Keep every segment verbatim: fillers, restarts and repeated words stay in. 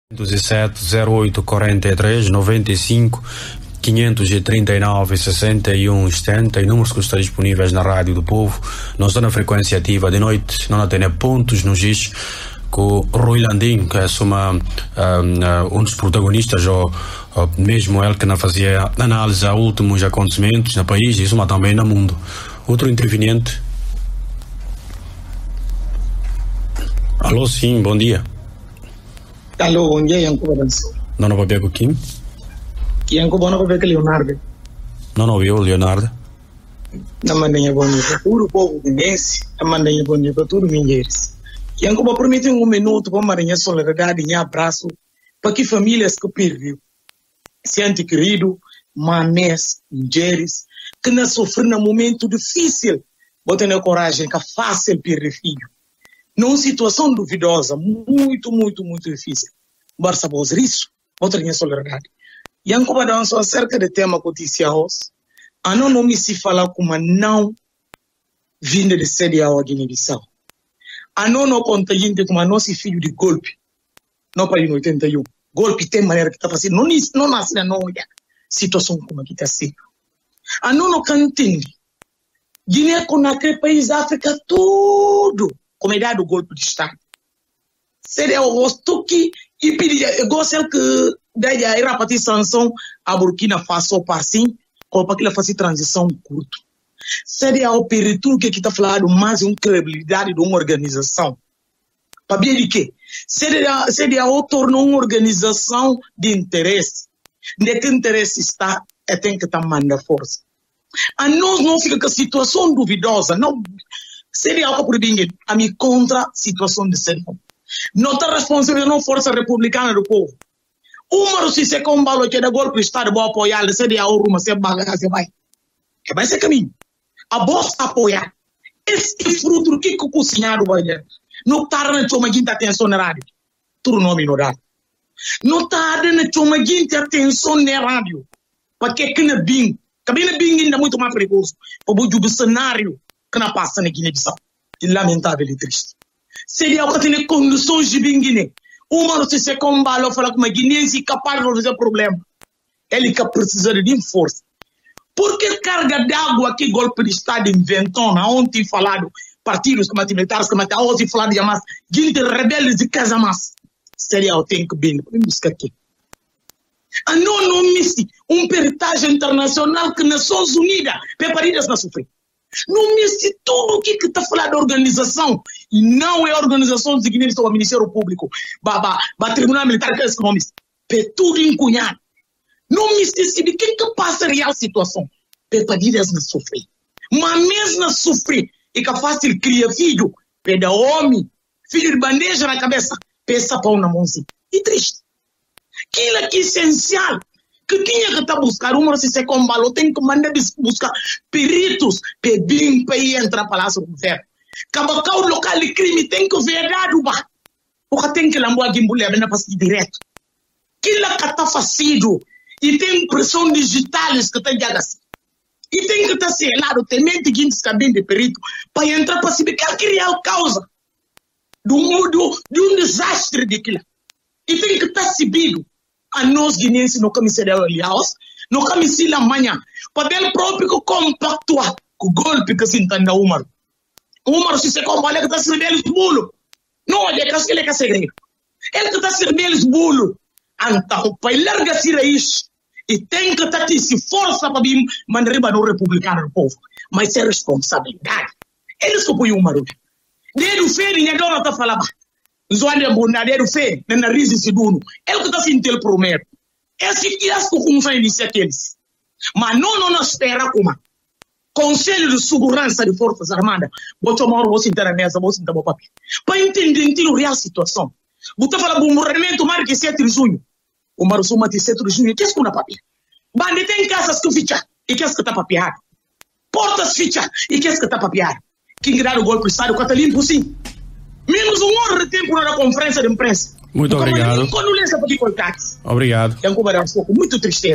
sete zero oito quarenta e três noventa e cinco quinhentos e trinta e nove sessenta e um setenta e números que estão disponíveis na Rádio do Povo. Nós estamos na frequência ativa de noite, não tem pontos nos giz com o Rui Landim, que é uma, um, um dos protagonistas, ou, ou mesmo ele que não fazia análise a últimos acontecimentos no país e isso, mas também no mundo. Outro interveniente. Alô, sim, bom dia. Alô, bom dia, Yankuba Danço. Não, não vai com Kim? Yankuba, não vai com Leonardo. Não, não viu, Leonardo. Não mandei bom dia para todo o povo guinense, não mandei bom dia para todos os minheiros. Yankuba, permitem um minuto para uma solidariedade e abraço para que famílias que perderam, sente querido, manés, mulheres, que não sofreram num momento difícil, botem a coragem, que é fácil perder filho. Numa situação duvidosa, muito, muito, muito difícil. Mas sabemos isso, outra minha solidariedade. Yankuba Danço acerca do tema noticiados, a não nome se fala como não vinda de sede à Guiné-Bissau. A não não conta gente como não se filho de golpe. Não para em oitenta e um. Golpe tem maneira que está fazendo. Não, não nasce na não situação como aqui está sendo. A não não cantende. Guiné com aquele país da África tudo. Como é dado o golpe de Estado. Seria o rosto que e pedia, gosta que daí a era para ter sanção a Burkina Faso para sim, para que ela faça transição curta. Seria o período que está falando mais uma credibilidade de uma organização. Para bem de quê? Seria, seria o tornou uma organização de interesse. De que interesse está, é tem que estar mandando força. A nós não fica com a situação duvidosa, não. Seria algo por bem, a mim contra a situação de Sérgio. Não está responsável não força republicana do povo. Uma se se combalo que é da golpe do Estado vou apoiar, seria o rumo, se baga, se vai. Que vai ser caminho. A bolsa apoiar. Esse fruto do que que cozinhado vai dar. Não está na chama de atenção na rádio. Tudo nome no dá. Não está na chama de atenção na rádio. Porque que na bing, cabine bing ainda muito mais perigoso. Para o cenário que não passa na Guiné-Bissau. É lamentável e triste. Seria o que tem condições de bem Guiné. Uma não se combala fala com uma guinense capaz de resolver o problema. Ele que precisa de força. Por que carga d'água que golpe de Estado inventou, na ontem falado, partidos como militares, como até hoje falado de Hamas, gente rebeldes de Casamas. Seria o tempo bem, vamos buscar aqui. A não não misse um peritagem internacional que Nações Unidas, preparadas na sofrer. Não misse tudo o que está falando da organização. E não é a organização de Guiné ou o Ministério Público, o Tribunal Militar que é esse nome. É tudo encunhado. Não misse de que que passa a real situação. Preparadas na sofrer. Mas mesmo na sofrer, é que fácil criar filho, peda homem, filho de bandeja na cabeça, peça pão na mãozinha. E triste. Aquilo aqui é essencial. Que tinha que estar buscando, uma se se combalou, tem que mandar buscar peritos, pedir para ir entrar para o Palácio do Governo. Cabacar o local de crime tem que ver dado, porque tem que lambar a mulher na passagem direto. Aquilo que está facido, e tem pressão digitais que está assim. E tem que estar selado, tem mente que está bem de perito, para entrar para saber que é a real causa do mundo, de um desastre daquilo. E tem que estar subido. A nós guineenses no comissariado aliados, no comissílio amanhã, para ele próprio compactuar com o golpe que se entende a Umar. Umar se se compara que está servindo eles bolo. Não, ele é que ele é segredo. Ele que está servindo eles bolo. Então, para ele largar-se isso, e tem que estar se força para vir mandar riba no republicano do povo. Mas é responsabilidade. Eles que põem o Umar. Desde o fim, ninguém não está falando. Zoane é bondadeiro feio, na nariz de Siduno. Ele que está sentindo o primeiro. Esse que é como vai iniciar aqueles. Mas não, não, não espera como. Conselho de Segurança de Forças Armadas. Vou tomar o vosso na mesa, vou sentar o papel. Para entender a real situação. Você fala do morrimento, mais que sete de junho. O Marusuma de sete de junho, o que é que na papel? Bande tem casas que ficha, e que é que está papiado? Portas ficha, e que é que está papiado? Quem grava o golpe do Estado, quanto limpo sim. Menos um hora de tempo na conferência de imprensa. Muito obrigado. Condolência para que coitados. Obrigado. É um pouco, muito tristeza.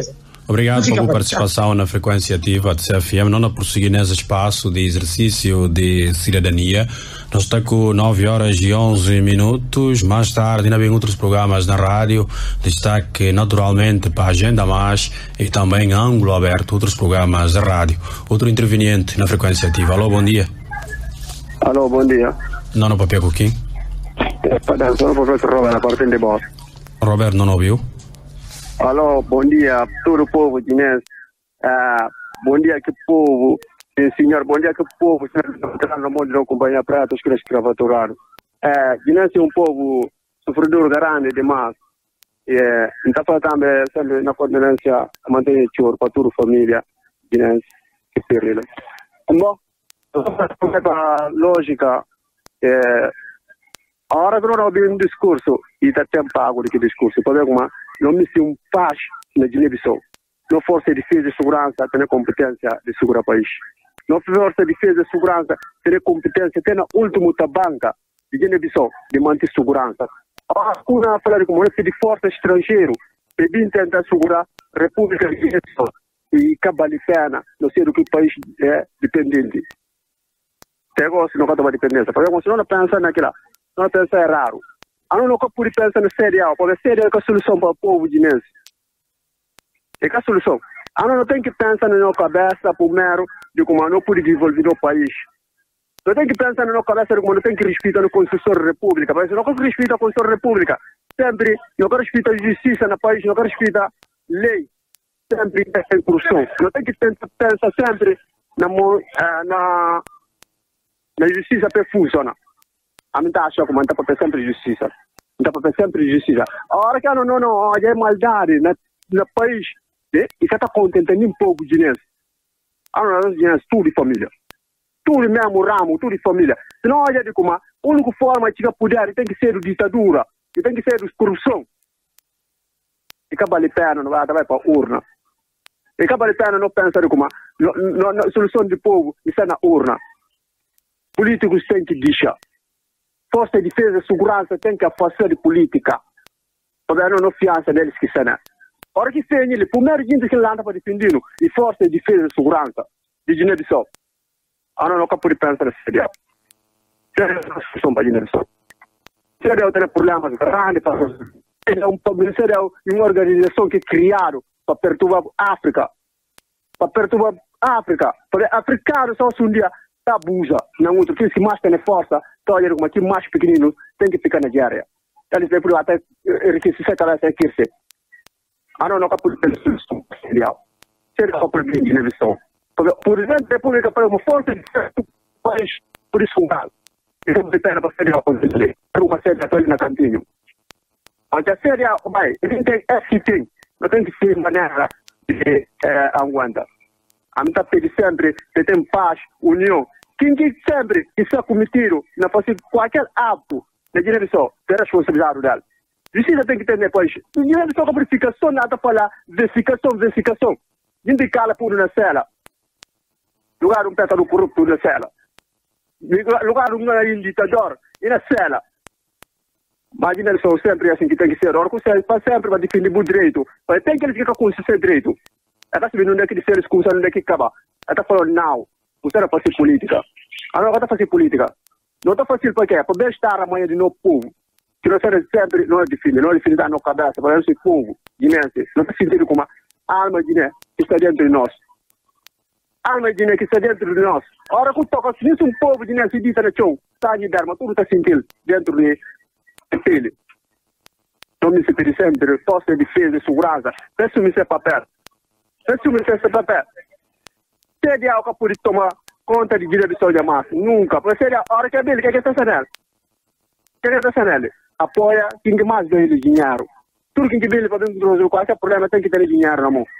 Obrigado pela participação na frequência ativa de C F M. Não a prosseguir nesse espaço de exercício de cidadania. Nós estamos com nove horas e onze minutos. Mais tarde, ainda bem outros programas na rádio. Destaque naturalmente para a Agenda Mais e também Ângulo Aberto, outros programas da rádio. Outro interveniente na frequência ativa. Alô, bom dia. Alô, bom dia. Não, não, papel Coquim. Sono o professor Robert, a parte de Boss. Robert, não ouviu? Alô, bom dia, todo o povo guinense. Uh, bom dia, que povo. Sim, senhor, bom dia, que povo. Senhor, no mundo da companhia prata, os que escravaturários. Uh, guinense é um povo sofredor grande demais. É, então, também, sempre na coordenância, a manter o choro para toda a família guinense. Que seria. Bom, a lógica é. A hora que nós ouvimos um discurso, e está tempo pago de que discurso, pode ver como não me se um paz na Guiné-Bissau. Não força de defesa e segurança tem competência de segurar o país. Não força de defesa e segurança tem competência, tem a última banca de Guiné-Bissau de manter segurança. A Kuna fala de como de força estrangeira, para tentar segurar a República de Guiné-Bissau e cabale pena, não sei do que o país é dependente. Tem gosto não vai dependência. Porque se não pensa naquilo, não pensa é raro. A não nunca pude pensar no serial, porque serial é a solução para o povo guinense. É a solução. A não tem que pensar na nossa cabeça primeiro de como não pode desenvolver o país. Não tem que pensar na nossa cabeça de como não tem que respeitar a Constituição da República. Porque se não respeita a Constituição da República, sempre não respeita a justiça no país, não respeita a lei. Sempre tem corrupção. Não tem que pensar sempre na, na, na justiça para funcionar. A mim está achando que não está para sempre justiça. Não está para sempre justiça. A hora que não, não, não, é maldade no país. E que está contente nem povo guinense. A não, guinense, tudo de família. Tudo mesmo ramo, tudo de família. Se não, olha de como a única forma de chegar poder tem que ser ditadura. E tem que ser corrupção. E que vale a pena, não vai para a urna. E que vale a pena não pensar de como a solução do povo está na urna. Políticos têm que deixar. Força de defesa e segurança tem que fazer política. Porque não não fiança deles que são. Ora que tem ele, primeiro gente que landa para defender e força de defesa e segurança de Guiné-Bissau. Ah não, não pode pensar nesse serial. Serial é uma solução para Guiné-Bissau. Serial tem problemas grandes para é um serial uma organização que criaram para perturbar a África. Para perturbar a África. Porque africanos só um dia abusa, não outro que se mais tem força, então olha como aqui mais pequenino tem que ficar na diária. Eles vêm por até enriquecer a cabeça aqui se. Ah não, não capaz de solução serial. Serial para mim de visão. Por exemplo, a República para uma força de país por isso um caso. E como se tem para serial para dizer, para uma série de na cantinho. Onde a serial vai, ele tem esse tem, não tem que ser maneira de aguentar. A mim está pedindo sempre que tem paz, união. Quem que sempre está cometido na fazer qualquer ato na Guiné-Bissau tem responsabilidade dela. Justiça tem que ter depois. Guiné-Bissau com verificação, nada para lá, verificação, verificação. Ninguém cala por na cela. Lugar um peta do corrupto na cela. Lugar um ditador e na cela. Mas Guiné-Bissau sempre é assim que tem que ser. Ora, você para sempre vai defender o direito. Mas tem que ele ficar com o seu direito. Está sabendo onde é que ele se excusa, onde é que acaba. Está falando, não, você não faz política. Agora está fazendo política. Não está fazendo por quê? Para bem-estar amanhã de novo povo. Que nós sempre não é definido, não é definido na nossa cabeça, para esse povo guinense. Não está sentindo como a alma guiné que está dentro de nós. A alma guiné que está dentro de nós. Agora, quando toca, se um povo guinense dita na show, está de dar, mas tudo está sentindo dentro de ele. Não me se pede sempre, força de defesa e segurança. Peço-me esse papel. Peço-me esse papel. Se é algo por tomar conta de Guiné-Bissau de massa, nunca. Porque se é a hora que é dele, o que é que está sendo? O que é que está sendo? Apoia quem mais ganha de dinheiro. Tudo quem ganha para dentro do Brasil, qualquer problema tem que ter dinheiro na mão.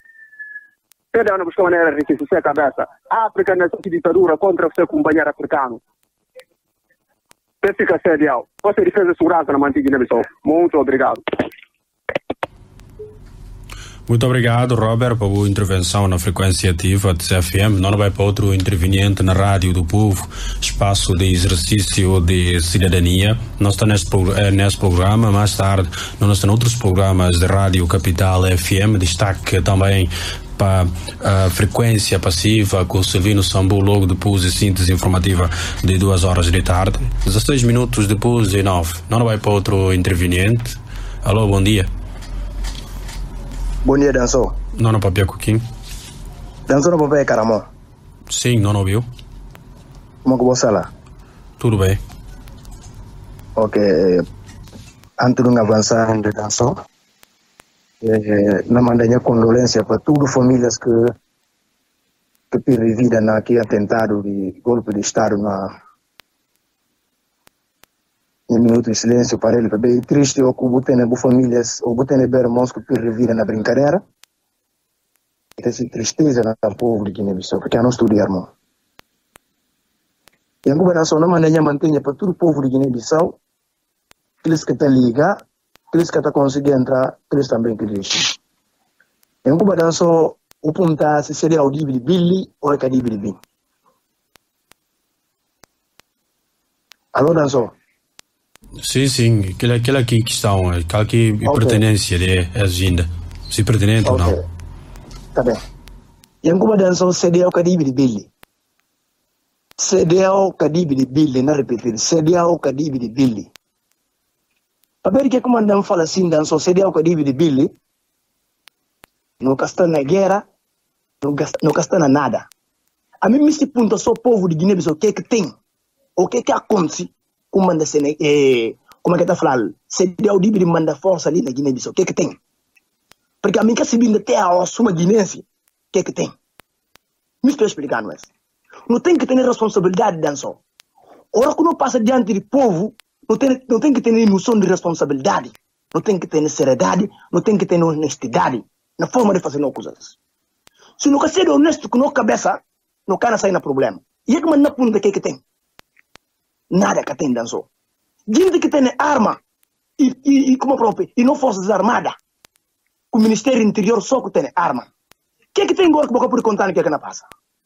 Se é uma busca maneira de enriquecer a cabeça. A África não é ditadura contra o seu companheiro africano. Fica serial. Você defesa a segurança na mantiga Guiné-Bissau. Muito obrigado. Muito obrigado, Robert, por a intervenção na frequência ativa de C F M. Não vai para outro interveniente na Rádio do Povo, espaço de exercício de cidadania. Nós estamos neste, neste programa, mais tarde, nós temos outros programas de Rádio Capital F M. Destaque também para a frequência passiva com o Silvino Sambu, logo depois de síntese informativa de duas horas de tarde. dezesseis minutos depois de nove. Não vai para outro interveniente. Alô, bom dia. Bom dia, Dançou. Não, não, papia Coquinho. Dançou, não, papia Caramão. Sim, não ouviu. Como que você lá? Tudo bem. Ok. Antes de avançar em Dançou, eh, não mandei condolência para todas as famílias que que perderam vida naquele atentado de golpe de Estado na um minuto de silêncio para ele, porque é triste o que o tem famílias, o que tem irmãos que perderam vida na brincadeira. E tem tristeza na povo de Guiné-Bissau, porque não estudaram, irmão. E a governação não maneira mantenha para todo o povo de Guiné-Bissau, aqueles que estão ligados, aqueles que estão conseguindo entrar, aqueles também que deixam. E a governação, o ponto é se seria o dívido de Billy ou é que é dívido de Billy. Alô, Dançou? Sim, sim, aquela, aquela aqui questão, aquela que okay. Pertenência de agenda, se pertinente okay. Ou não. Tá bem. E em como dançou, C D A o Cadibe de Billy. C D A o Cadibe de Billy, não repetir, C D A o Cadibe de Billy. Para ver que a comandante fala assim, dançou C D A o Cadibe de Billy, não está na guerra, não está na nada. A mim me se pergunta só o povo de Guiné-Bissau o que é que tem, o que é que acontece. Como manda ser, eh, como é que está falando? Se deu o de mandar força ali na Guiné-Bissau, o que é que tem? Porque a mim que se vindo até a suma guinense, o que é que tem? Me estou explicando isso. Não tem que ter responsabilidade, dançou. Ora que não passa diante do povo, não tem, não tem que ter noção de responsabilidade, não tem que ter seriedade, não tem que ter honestidade na forma de fazer as coisas. Se não quer ser honesto com a cabeça, não quer sair no problema. E é que manda punta o que é que tem? Nada que tem dançou. Gente que tem arma e, e, e como próprio, e não forças armadas. O Ministério Interior só que tem arma. O que é que tem agora que você pode contar o que é que não passa?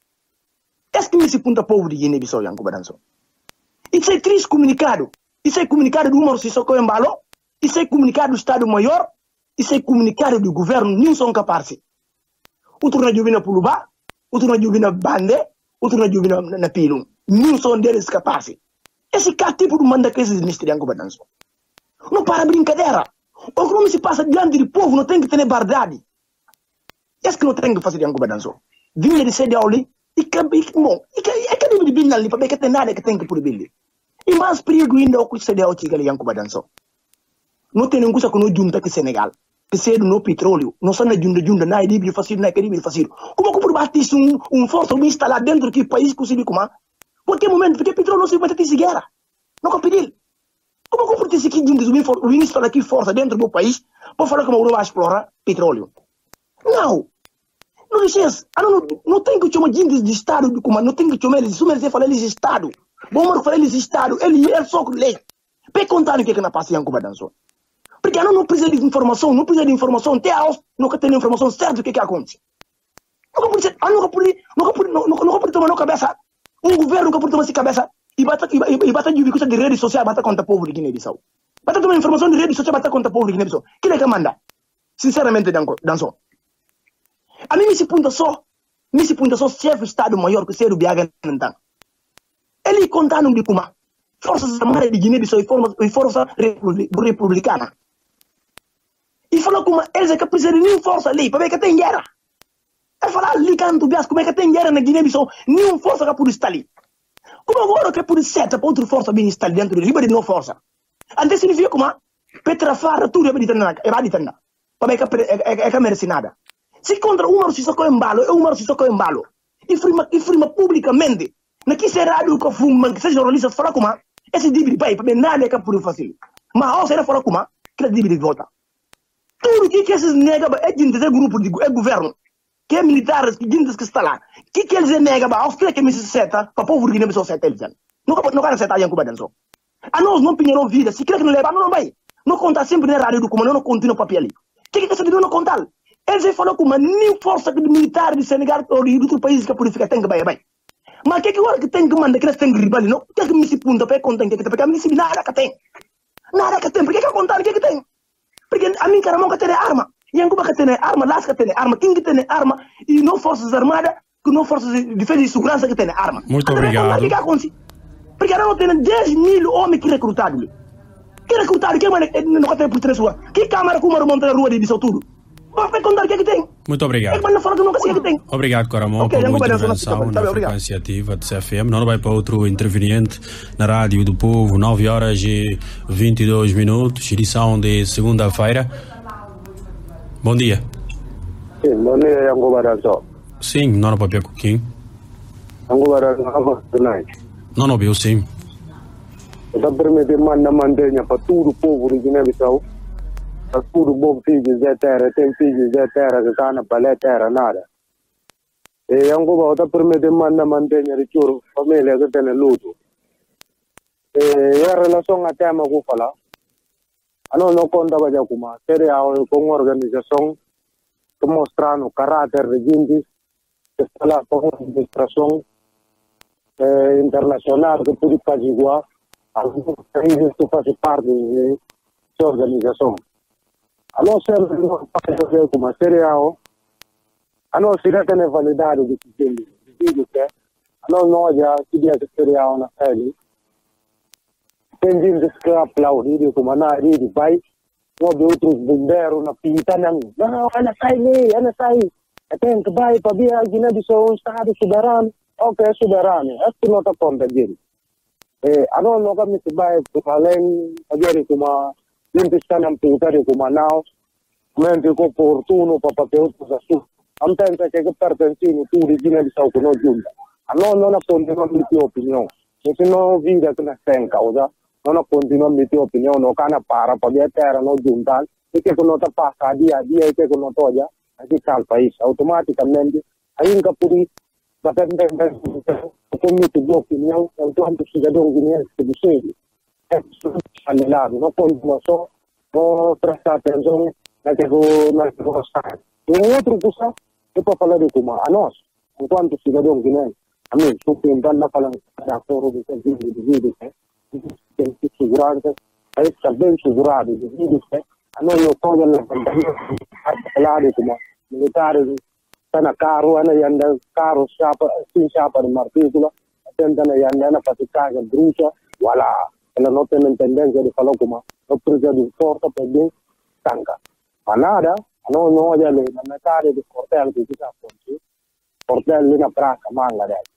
Esse que me se punta povo de Guiné-Bissau, Yankuba dançou. Isso é triste comunicado. Isso é comunicado do número se socorro em balo. Isso é comunicado do Estado Maior. Isso é comunicado do governo. Não são capazes. Outro na Juvina Pulubá, outro na Juvina Bande, outro na Juvina na Pilum. Não são deles capazes. Esse cara tipo de manda que esses ministérios dançam. Não para brincadeira. O que não se passa diante do povo não tem que ter verdade. Esse que não tem que fazer Yankuba dançou. Vinha de C D A ali e que bom, e que é que de bin ali para ver que tem nada que tem que por bilhar. E mais perigo ainda o que C D A chega ali Yankuba dançou. Não tem nenhuma coisa que não junta que Senegal. Que cedo no petróleo, não só na junta junta na Líbia fácil na Caribe fácil. Como que por bater um um força instalado dentro do país que se como qualquer momento, porque petróleo não se vai ter guerra. Não pode pedir. Como que por ter aqui o ministro aqui força dentro do país para falar como o vai explorar petróleo? Não. Não licença. Não, não tem que chamar gente de Estado, não tem que chamar eles, se falar eles de Estado. Bom, falar eles de Estado, ele é só lei. Para contar o que é que na passa em Yankuba dançou. Porque não, não precisa de informação, não precisa de informação, até a não tem informação certa do que é que acontece. Não pode não pode não pode não pode tomar na cabeça. Um governo que pode tomar essa cabeça e bata e bata de coisa de redes sociais bata contra o povo de Guiné-Bissau. Bata tomar informação de redes sociais bata contra o povo de Guiné-Bissau. Quem é que manda? Sinceramente, dançou. A mim me se punta só, me se punta só chefe de Estado Maior que ser o Biaga Nantan. Ele contando de como forças armadas de Guiné-Bissau e força republicana. E falou como eles é que precisam de força ali para ver que tem guerra. Ele falou ali canto bias como é que tem guerra na Guiné-Bissau, nenhuma força que pode estar ali. Como agora que pode ser para outra força bem estar dentro de Ribeirão de não força. Antes significa como Petra Farra tudo é para ditar é para ditar para ver que é que merece nada. Se contra uma se socorre em balo, é uma se socorre em balo. E firma e firma publicamente. Na que será do que fuma que seja jornalista fala como esse dívida pai para nada é que pode fazer. Mas ao ser fala como que dívida de volta. Tudo que que esses nega é gente de grupo de é governo. Que é militares, que gente que está lá. Que que eles negam, aos que é que me se seta, para o povo de Guiné-Bissau seta eles. Não não quero setar Yankuba dançou. A nós não pinharam vida, se quer que não leva, não vai. Não conta sempre na rádio do comando, não continua o papel ali. Que que essa não contar? Eles falam que uma nem força militar de Senegal ou de outro país que a polícia tem que vai vai. Mas que que agora que tem que mandar que eles têm que rival, não? Que que me se punta para contar que porque a mim se nada que tem. Nada que tem, porque que contar que que tem? Porque a mim cara que tem arma. E em Cuba que tem arma, lá que tem arma, quem que tem arma e não forças armadas, que não forças de defesa e segurança que tem arma. Muito obrigado. Porque não tem dez mil homens que recrutados. Que recrutaram, que não tem por três ruas. Que câmara que uma monta na rua de isso tudo. Vai contar o que é que tem. Muito obrigado. É que não fala que nunca sei o que tem. Obrigado, Coramon, okay, por a intervenção na frequência ativa de C F M. Não vai para outro interveniente na Rádio do Povo, nove horas e vinte e dois minutos, edição de segunda-feira. Bom dia. Sim, bom dia, Yango Barazo. Sim, não no papel coquinho. Yango Barazo, não tonight. Não no viu, sim. Está permitindo mandar mantenha para todo o povo de Guiné-Bissau. Para todo o povo que diz terra, tem filhos de terra que está na paleta terra, nada. E Yango Barazo está permitindo mandar mantenha de churro, família que tem luto. E em relação a tema que eu falo, eu não conta para Jacuma. Seria uma organização que mostra o caráter de gente que está com uma administração eh, internacional que pode fazer igual a alguns países que fazem parte dessa organização. A não ser como seria a não ser que a validade de que a não nós já que seria uma série tem gente que aplaudir como na rede vai ou de outros bombeiros na pinta não não ela sai ali ela sai tem que vai para vir a Guiné-Bissau um estado soberano ok soberano é que não está conta dele eh a não não me se vai para além agora como gente está na pinta de como não mente com oportuno para papel para su am pensa che pertencino tu di Guiné-Bissau con noi giunta a non non continuo la mia opinione se no vida che ne sta in causa non continuo la mia opinione non cana para para terra no giunta e che non ta passa dia a dia e che non toya aqui está o país automaticamente aí nunca pude bater com minha opinião enquanto cidadão guineense que decide é anulado não continua só não prestar atenção naquilo naquilo que e outro coisa é para falar de como a nós enquanto cidadão guineense a mim estou tentando não falar da foro de serviço de vida tem que segurar é estar bem segurado de vida a nós não podemos falar de como militares sana carro ana yanda carro chapa sin chapa de martícula tentando yanda na patica bruxa wala ela não tem tendência de falar como não precisa de força para bem tanca manada não não olha ali na metade do quartel que está ponto quartel ali na praça manga dela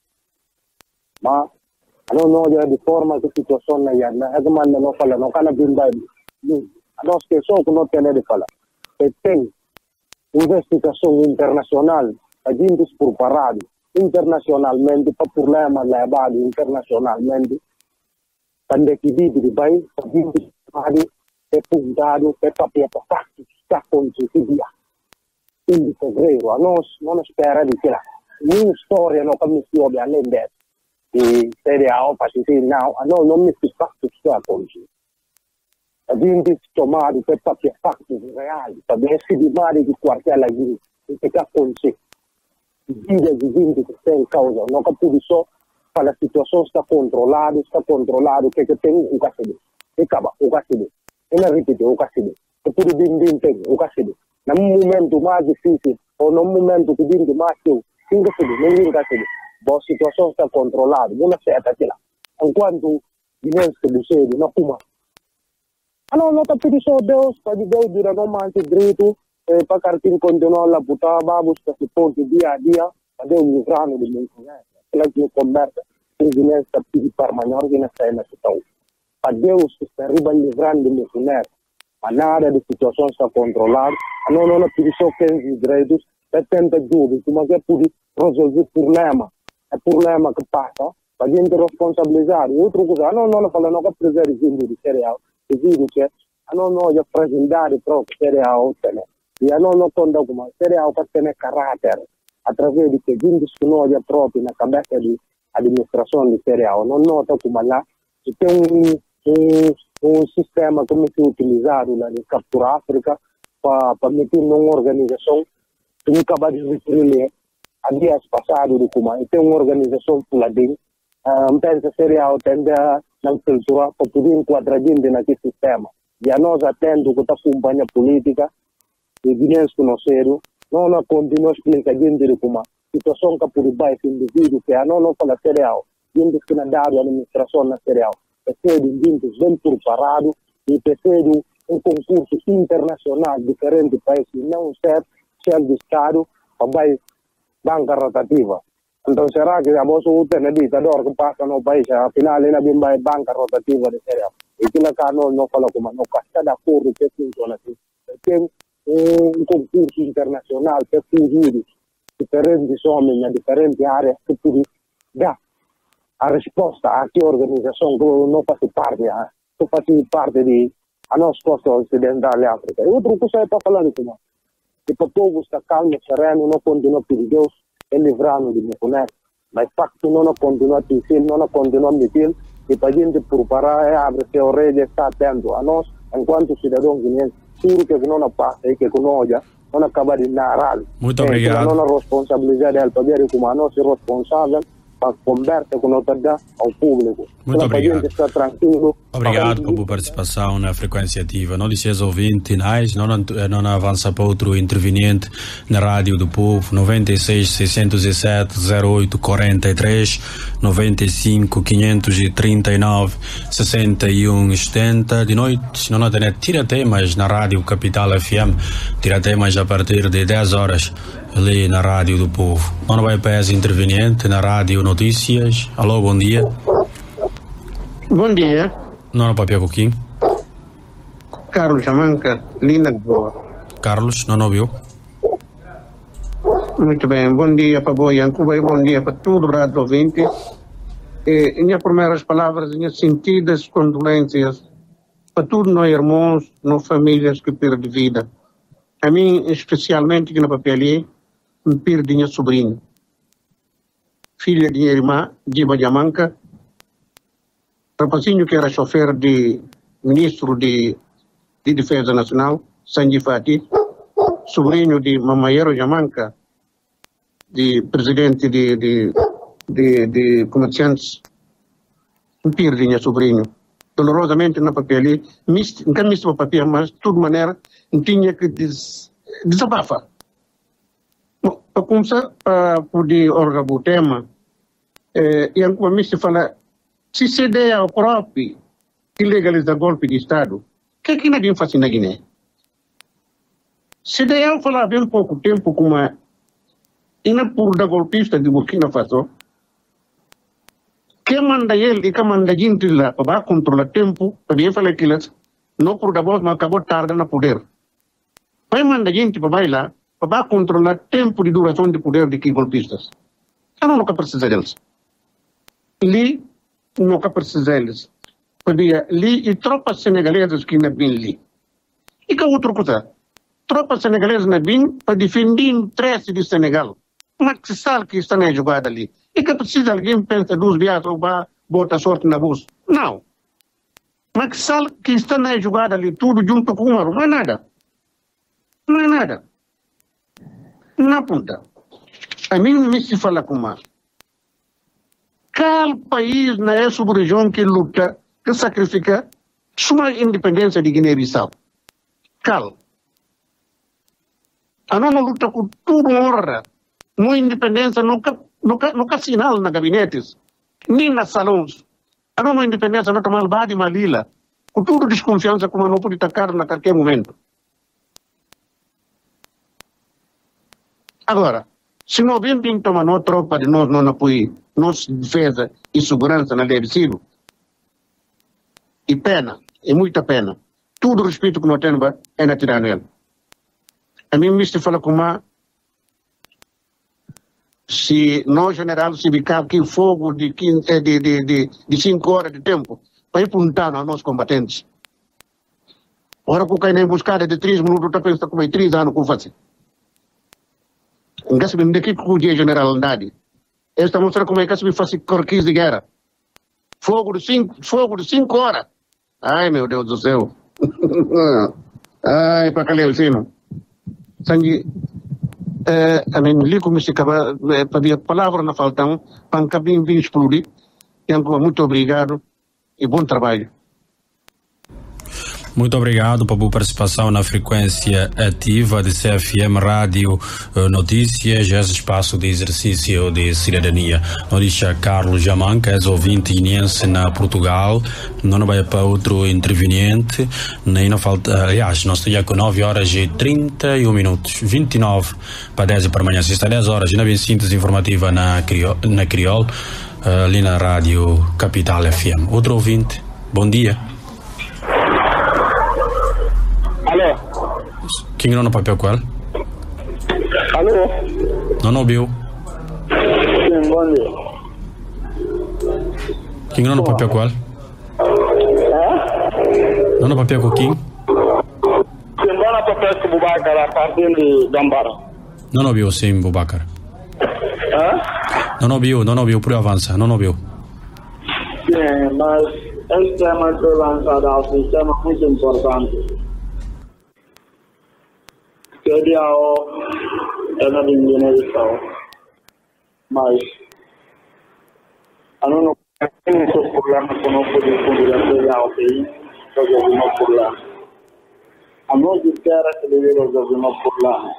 mas não não olha de forma que situação na yanda é que manda não fala não cana bem daí a nós que só que não tem de falar tem investigação internacional agentes por parado internacionalmente para problema levado internacionalmente para equilíbrio de bem agentes é fundado é papel para factos está acontecendo em fevereiro a nós não espera de que lá nenhuma história não começou a além dessa e seria ao partir não a nós não me se factos está acontecendo a gente tomado per papel factos reais para decidir mais de quartel aqui o que está acontecendo vida de gente que tem causa não que tudo só para a situação está controlada está controlado o que que tem o que se e acaba o que se e não repete o que se e tudo bem bem tem o que se num momento mais difícil ou num momento que gente mais seu tem que se nem o que se a situação está controlada não é certa aquela enquanto dinheiro que você não fuma ah não não está pedindo só Deus para Deus dura não mais direito para cartinho continuar lá putar babos para se pôr dia a dia para Deus livrar no mundo né ela que conversa em Guiné está pedindo para maior que na cena situação para Deus está riba livrando do mundo né a nada de situação está controlada não não não pedindo só quinze direitos é tenta ajuda como é que resolver problema é problema que passa para a gente responsabilizar e outra coisa não não não fala não que precisa de cereal digo que a não não já fragilidade própria cereal também e a não não conta como cereal para ter caráter através de que vindos que não já próprio na cabeça de administração de cereal não nota como lá se tem um, um, um sistema como é utilizado lá de captura África para para meter numa organização Tu acaba de referir a dias passados do Kuma, e tem uma organização puladinha, um pensa serial, tende a cultura para poder enquadrar dentro naquele sistema. E a nós atendo que está acompanha política, e guineenses conheceram, não não continua a explicar dentro de Kuma, situação que por baixo indivíduo que a não não fala serial, dentro que na dado a administração na serial, percebe dentro bem preparado e percebe um concurso internacional diferente de países, não ser chefe de Estado para banca rotativa. Então será que a bolsa útil é ditador que passa no país, afinal ainda bem vai banca rotativa de cereal. E que lá não não fala como não está de acordo que funciona assim. Tem um concurso internacional que fugir diferentes homens em diferentes áreas que pode dar a resposta a que organização que não faz parte, que faz parte de a nossa costa ocidental de África. E outra coisa é para falar de como e para o povo estar calmo, sereno, não continua perigoso, é livrando de me conhecer. Mas facto não continua a dizer, não continua a meter, e para a gente preparar, é abre a orelha, está atento a nós, enquanto cidadão guineense, tudo que não passa e que não olha, não acaba de narrar. Muito obrigado. Não a responsabilidade é para ver como a nossa responsável para conversa com nota ao público. Muito obrigado. Está tranquilo. Obrigado pela participação na frequência ativa. Não deixes ouvinte, não, não avança para outro interveniente na Rádio do Povo, noventa e seis, seiscentos e sete, zero oito, quarenta e três, noventa e cinco, quinhentos e trinta e nove, sessenta e um, setenta. De noite, não tem tira temas na Rádio Capital F M, tira temas a partir de dez horas. Ali na Rádio do Povo. Não vai para esse interveniente na Rádio Notícias. Alô, bom dia. Bom dia. Não, papel Coquim. Carlos Jamanca, Linda Boa. Carlos, não ouviu? Muito bem, bom dia para Boa Yancuba e bom dia para todo o rádio ouvinte. E minhas primeiras palavras, minhas sentidas condolências para todos nós irmãos, nós famílias que perdem vida. A mim, especialmente, que na papelei, me perdi minha sobrinha, filha de minha irmã, Diba Jamanca, rapazinho que era chofer de ministro de, de Defesa Nacional, Sanji Fati, sobrinho de Mamayero Jamanca, de presidente de, de, de, de comerciantes, me perdi minha sobrinha. Dolorosamente na papelei, não é misto para papel, mas de toda maneira, não tinha que des, desabafar. Para começar, para poder organizar o tema, eh, e como me se fala, se se der ao próprio que legaliza golpe de Estado, o que é que não faz na Guiné? Se der ao falar bem pouco tempo com uma ina por da golpista de Burkina Faso, que manda ele e que manda gente lá para controlar o tempo, para ver falar que eles não por da voz, mas acabou tarde no poder. Vai mandar gente para lá para controlar o tempo de duração de poder de que golpistas. Eu não nunca precisa deles. Ali, nunca precisa deles. Podia ali e tropas senegalesas que não vêm ali. E que outra coisa? Tropas senegalesas não vêm para defender o interesse de Senegal. Mas que sabe que está na jogada ali. E que precisa alguém pensa duas vezes ou vai botar sorte na bolsa. Não. Mas que sabe que está na jogada ali tudo junto com o não é nada. Não é nada. Na ponta. A mim me se fala com mais. Qual país na essa região que luta, que sacrifica sua independência de Guiné-Bissau? Qual? A não luta com tudo honra. Não independência nunca, nunca, nunca sinal na gabinetes, nem nas salões. A não independência não tomar bade malila. Com tudo desconfiança como não pode atacar na qualquer momento. Agora, se não vem bem tomar nossa tropa de nós não apoio, nossa defesa e segurança na lei de Ciro, e pena, e muita pena, tudo o respeito que nós temos é na tirar nele. A mim me fala com uma, se nós general se ficar aqui fogo de, quinze, de, de, de, de cinco horas de tempo, para apontar aos nossos combatentes. Ora, que eu caio na emboscada de três minutos, eu estou pensando como é três anos que eu faço. Não sei daqui que o dia general andade. Esta mostra como é que se faz corquis de guerra. Fogo de cinco, fogo de cinco horas. Ai, meu Deus do céu. Ai, para calhar o sino. Sangue, é, a mim, li como se acaba, para a palavra na faltam, para um cabinho bem explodir, muito obrigado e bom trabalho. Muito obrigado pela participação na frequência ativa de C F M Rádio Notícias, esse espaço de exercício de cidadania. Notícia Carlos Jamanca, é ouvinte guineense na Portugal, não vai para outro interveniente, nem não falta, aliás, nós estamos com nove horas e trinta e um minutos, vinte e nove para dez para amanhã, se está dez horas, na síntese informativa na Criol, na Criol, ali na Rádio Capital F M. Outro ouvinte, bom dia. Alô? Quem não no papel qual? Alô? Não ouviu? Sim, bom dia. Quem não no papel qual? É? Não no papel com quem? Sim, bom no papel com Bubacar a partir de Gambara. Não ouviu, sim, Bubacar. É? Não ouviu, não ouviu, por avança, não ouviu. Sim, mas esse tema que foi lançado é um sistema muito importante. Seria o ena de mineração, mas a não tem esses problemas que não podem cumprir a o país, resolver o problema. A não dizer que deve resolver o problema.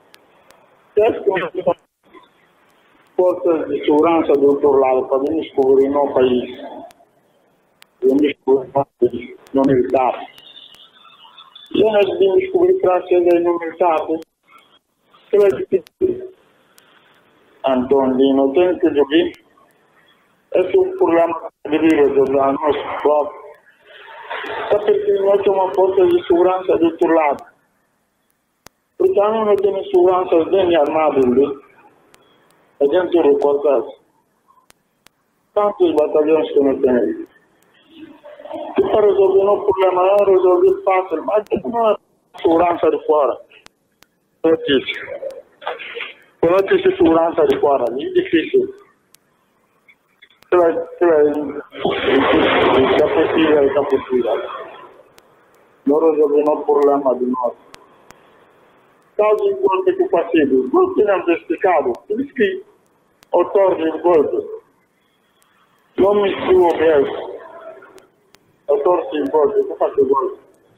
Se forças de segurança do outro lado podem descobrir no país, podem descobrir no militar. E nós devemos descobrir para ser no militar. Que é difícil. Então, não tem que dizer. Esse é um problema que deve resolver a nosso próprio. É porque nós temos uma força de segurança do outro lado. Porque não temos segurança bem armada ali. A gente recorta tantos batalhões que não tem. E para resolver um problema é resolver fácil, mas não é segurança de fora. Notícia. Notícia de segurança de fora, é difícil. Se é possível, é possível. Não resolver um problema de nós. Caso de golpe que passivo, nós temos explicado, por isso que o autor de golpe não me estudo mesmo. Autor de golpe, que faz golpe.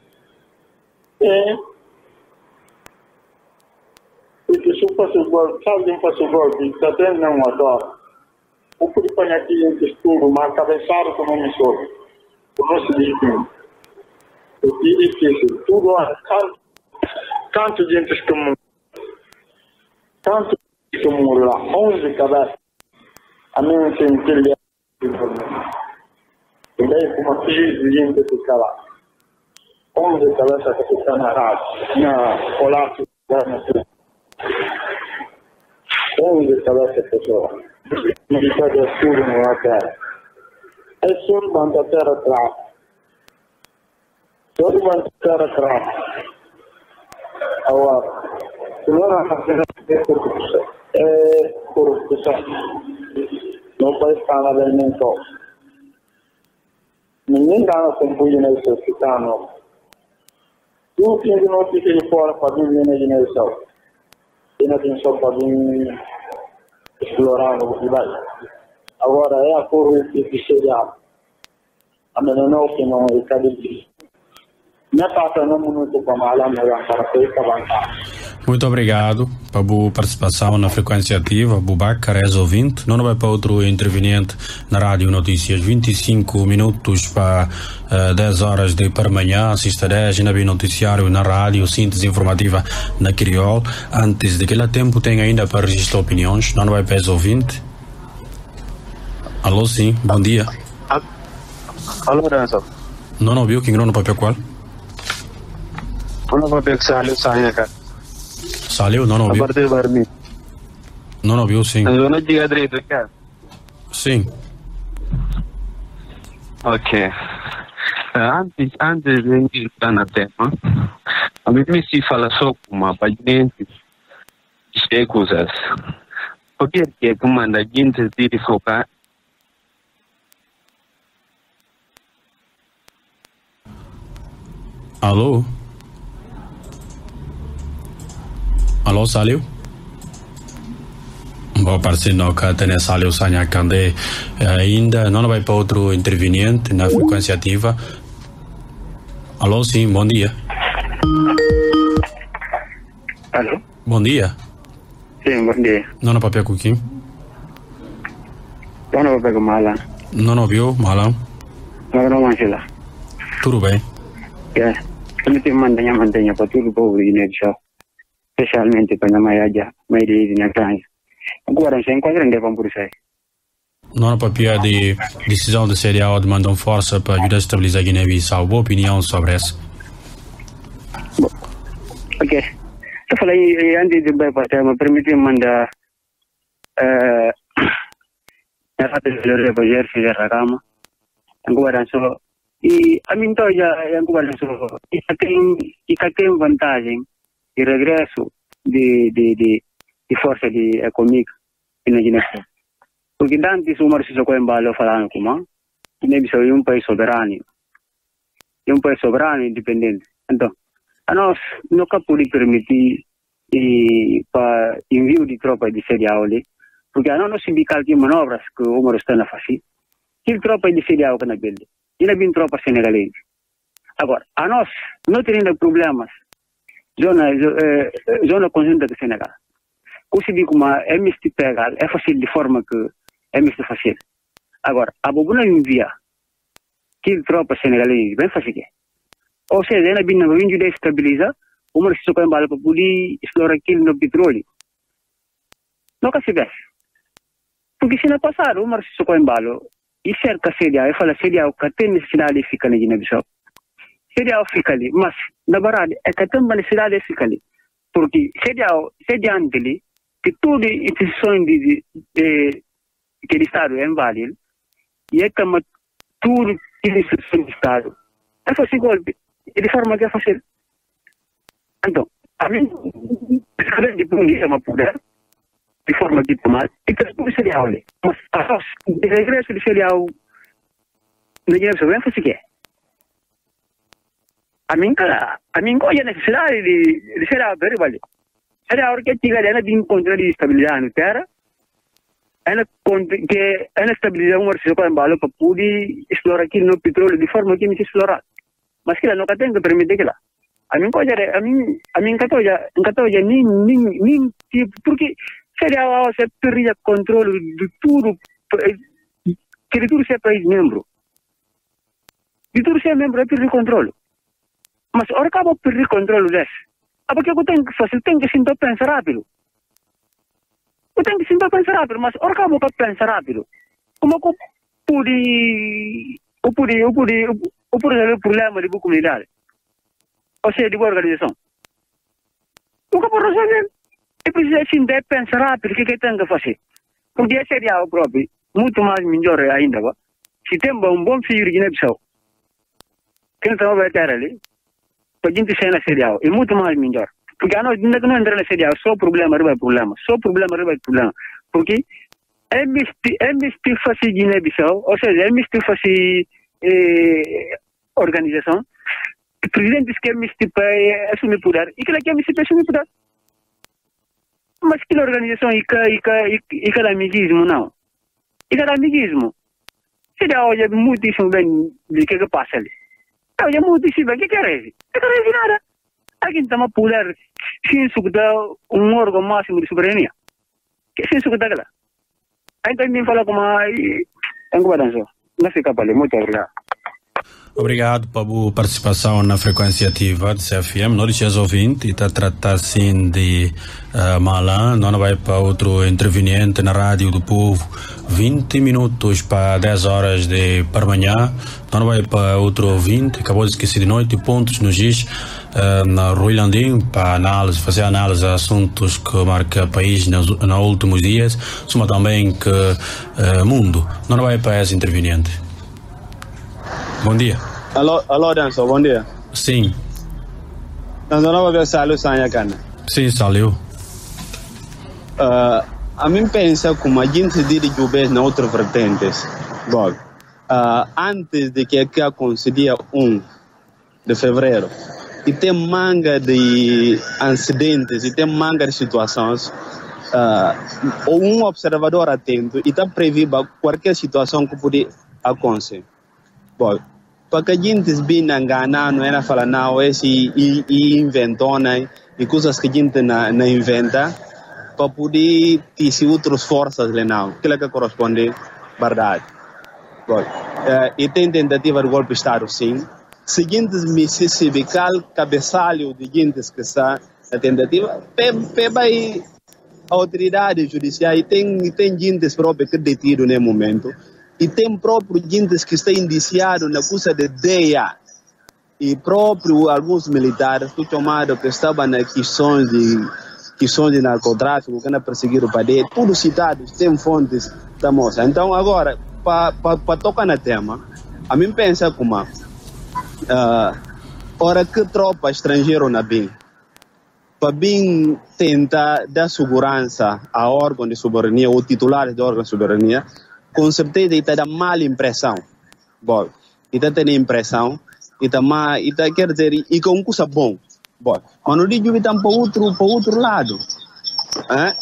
E, porque se eu faço golpe, caso eu faço golpe, se até não adoro. O que eu ponho aqui em estudo, mas cabeçado que não me soube. O nosso destino. O que é difícil, tudo é tanto de gente que morre, tanto que morre lá, onze cabeças, a minha centelha, e daí como filho de gente que fica lá, onze cabeças que ficam na rádio, na Palácio da Nação, onze cabeças que ficam, militar de estudo na terra, é só uma terra atrás, só uma terra atrás. Agora, se nós fazemos corrupção, é corrupção. Não pode estar na alimentação. Ninguém dá na companhia necessitando. Se o fim de notícia de fora para vir na dimensão, e na dimensão para vir explorar no cidade. Agora é a corrupção que chega. A menor que não é cadê. Muito obrigado pela participação na frequência ativa. Bubacar, és ouvinte. Não vai para outro interveniente na Rádio Notícias. vinte e cinco minutos para uh, dez horas de para amanhã. Assista dez na noticiário na rádio, síntese informativa na Criol. Antes de que lá tempo tem ainda para registrar opiniões. Não vai para és ouvinte. Alô, sim. Bom dia. Alô, Dança. Não ouviu quem não no papel qual? Não vai ver que saiu, saiu, cara. Saiu, não ouviu? A partir do Armin. Não ouviu, sim. Eu não diga direito, cara. Sim. Ok. Antes, antes de entrar na tema, a mim me se fala só com uma paciente de coisas. Porque é que manda a gente de focar. Alô? Alô, saiu? Vou aparecer no que tem essa ali o Sanha Candé ainda. Não vai para outro interveniente na frequência ativa. Alô, sim, bom dia. Alô? Bom dia. Sim, bom dia. Não é papel com quem? Não é papel com Malan. Não ouviu, Malan? Não, não manche lá. Tudo bem? É. Eu tenho mantenha, mantenha para todo o povo de Guiné-Bissau. Especialmente para a Maiaja, Mairi de Nhacanha. Agora, se encontra onde vão por isso aí. Não é papel de decisão da C D A O de mandar força para ajudar a estabilizar a Guiné-Bissau. Boa opinião sobre isso? Ok. Eu falei, antes de ir para me permitir mandar a rápida de para Jersey de Ragama. Agora, só. E a mim, então, já, agora, só. Isso tem vantagem de regresso de, de, de, de força de econômica na Guiné-Bissau. Porque antes o Márcio Socó embalou falando como Guiné-Bissau é um país soberano. É um país soberano e independente. Então, a nós nunca podemos permitir para envio de tropas de C D A O ali, porque a nós não sindical de manobras que o Márcio está a fazer. Que tropas de C D A O que na Bíblia? E não tem tropas senegalesas. Agora, a nós não temos problemas zona eh, zona conjunta do Senegal. Consegui como é misto pegar, é fácil de forma que é misto fácil. Agora, a bobuna envia que tropa senegalesa bem fácil que. Ou seja, ela vinha no vinho de estabilizar, o Márcio Socó embala para poder explorar aquilo no petróleo. Nunca se vê. Porque se não passar, o Márcio Socó embala e cerca a C D A, e fala C D A que tem necessidade de ficar na Guiné-Bissau. C D A fica ali, mas na verdade é que tem uma necessidade de ficar ali. Porque C D A, C D A ali, que todas as instituições de, de, de, que o Estado é inválido, e é que tudo que as instituições do Estado é fácil golpe, de forma que é fácil. Então, a mim, de polícia é uma poder, de forma diplomática, e que tudo C D A ali. Mas a nós, de regresso de C D A na Guiné-Bissau, é fácil que é. A mim, cara, a mim, qual é a necessidade de, de ser a ver, vale? Ser a hora que tiver, ela tem controle de estabilidade na terra, ela que ela estabiliza uma região em balo para poder explorar aquilo no petróleo de forma que não se explorar. Mas que ela nunca tem que permitir que lá. A mim, qual é a mim, a mim, catou já, catou já, nem, nem, nem, porque seria a você perder controle de tudo, que de tudo ser país membro. De tudo ser membro é perder controle. Mas ora acaba por perder controle desse. Ah, porque eu tenho que fazer, eu tenho que sentar pensar rápido. Eu tenho que sentar pensar rápido, mas ora acaba por pensar rápido. Como eu pude, eu pude, eu pude, eu pude resolver o problema de boa comunidade. Ou seja, de boa organização. Eu acabo por resolver. Eu preciso sentar pensar rápido o que eu tenho que fazer. Porque esse seria o próprio, muito mais melhor ainda. Se tem um bom filho de Guiné-Bissau, que não está a ter ali, para a gente sair na C D A O, é muito mais melhor. Porque a nós não entra na C D A O, só problema, arriba problema, só problema, arriba problema. Porque é misto, é misto fazer Guiné-Bissau, ou seja, é misto fazer eh, organização, o presidente quer misto para assumir poder, e que ele quer misto para assumir poder. Mas que organização e que cada amiguismo, não. E cada amiguismo. C D A O é muitíssimo bem de que passa ali. É muitíssimo bem, o que quer dizer? Não quer dizer nada. Aqui estamos a poder sem suceder um órgão máximo de soberania. Que sem suceder lá. Aí também fala como a... Enquanto não fica para ali. Muito obrigado. Obrigado pela participação na frequência ativa de C F M. Nós estamos ouvindo e está a tratar assim de uh, Malan. Não vai para outro interveniente na Rádio do Povo. vinte minutos para dez horas de para amanhã. Não vai para outro ouvinte. Acabou de esquecer de noite. Pontos nos diz uh, na Rui Landim para análise, fazer análise a assuntos que marca o país nos, nos últimos dias. Soma também que uh, mundo. Não vai para esse interveniente. Bom dia. Alô, alô, Danço, bom dia. Sim. Danço, não vai ver Salio Sanha Cana. Sim, Salio. Uh, a mim pensa como a gente dirige o bem na outra vertentes. Bom, uh, antes de que aqui acontecia um de fevereiro, e tem manga de acidentes, e tem manga de situações uh, ou um observador atento e está previndo qualquer situação que pode acontecer. Bom, porque a gente vem enganar, não é falar não, esse e, e inventou, né, e coisas que a gente não, não inventa para poder ter outras forças lá não, aquilo que corresponde à verdade. Bom, uh, e tem tentativa de golpe de Estado, sim. Seguintes Mississippi, cal cabeçalho de gente que está na tentativa, peba aí a autoridade judicial e tem, tem gente própria que detido no momento e tem próprio gente que está indiciado na coisa de D E A e próprio alguns militares que chamaram que estavam na questões de questões de narcotráfico, que não perseguiram para dentro, tudo citado, tem fontes da moça. Então agora, para tocar no tema, a mim pensa como uh, ora que tropa estrangeira na bem para bem tentar dar segurança a órgão de soberania ou titulares de órgão de soberania, com certeza está dando mal impressão. Bom, está tendo impressão, está mal, está quer dizer, e com um coisa bom. Bom, mas não digo que está para outro, para outro lado. Eh?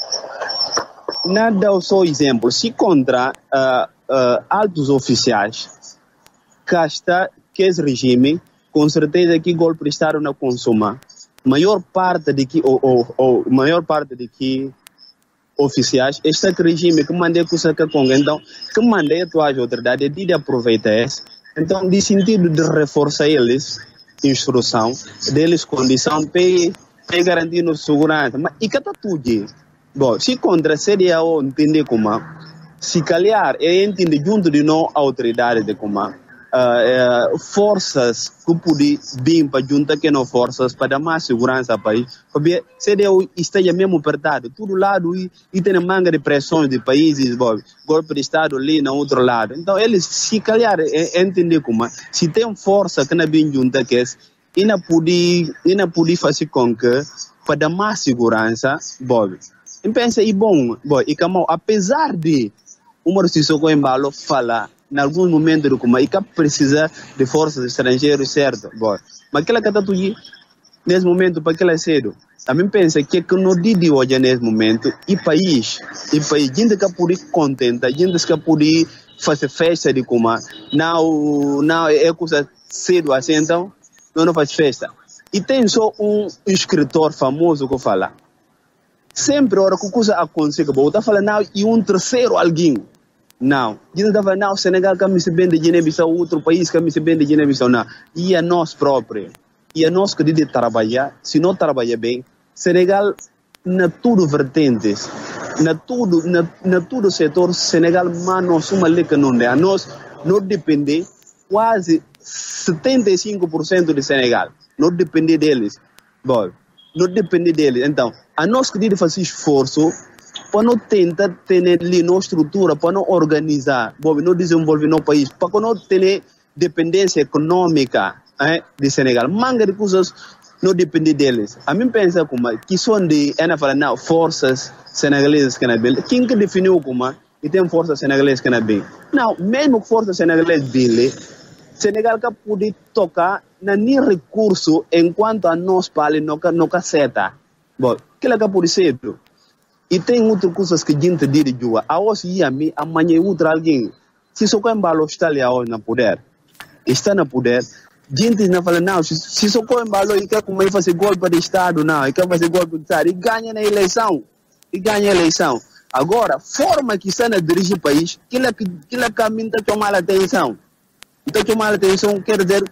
Nada só exemplo. Se contra uh, uh, altos oficiais que está que esse regime, com certeza que golpe de Estado não consuma. Maior parte de que ou, ou, ou maior parte de que oficiais este regime que mandei coisa que com então que mandei a tua autoridade de aproveitar esse então de sentido de reforçar eles instrução deles condição para garantir a segurança mas e que tá tudo bom se contra seria o entender como se calhar é entender junto de não autoridade de como Uh, uh, forças que podem vir para juntar que não forças para dar mais segurança ao país porque se eu esteja mesmo apertado todo lado e, e tem manga de pressões de países bom, golpe de Estado ali no outro lado então eles se calhar é, entender como se tem força que não vem juntar que e não pode e não pode fazer com que para dar mais segurança bom eu penso e bom bom e como apesar de o Maurício Coimbalo fala em alguns momentos como é que precisa de forças estrangeiras, certo? Bom, mas aquela que está tudo nesse momento para aquela cedo. A mim pensa que que no dia de hoje nesse momento e país e país gente que pode contenta, gente que pode fazer festa de como não não é coisa cedo assim então não não faz festa. E tem só um escritor famoso que fala sempre hora que coisa acontece que está falando não e um terceiro alguém não, a gente está falando, não, o Senegal que se bem de Guiné-Bissau, outro país que se bem de Guiné-Bissau, não. E é nós próprios. E é nós que devemos trabalhar. Se não trabalhar bem, Senegal, na tudo vertentes, na tudo, na, na tudo setor, Senegal, mas nós somos ali que não é. Nós não dependemos quase setenta e cinco por cento de Senegal. Não depende deles. Bom, não depende deles. Então, a nós que devemos fazer esforço para não tentar ter ali uma estrutura, para não organizar, não desenvolver no país, para não ter dependência econômica eh, de Senegal. Manga de coisas não depende deles. A mim pensa como que são de, ela fala, não, forças senegalesas que não bem. Quem que definiu como e tem forças senegalesas que não bem? Não, mesmo forças senegalesas bem, Senegal que pode tocar na nem recurso enquanto a nós pale não não caceta. Bom, que é que pode ser? E tem outras coisas que a gente diz de a hoje e a mim, amanhã outra alguém. Se só quem balo está ali hoje na poder, está na poder, gente não fala, não, se, se só quem balo e quer como fazer golpe de Estado, não, e quer fazer golpe de Estado, e ganha na eleição, e ganha a eleição. Agora, forma que está na dirigir o país, que é que caminho está chamando a atenção. Está chamando a atenção, quer dizer,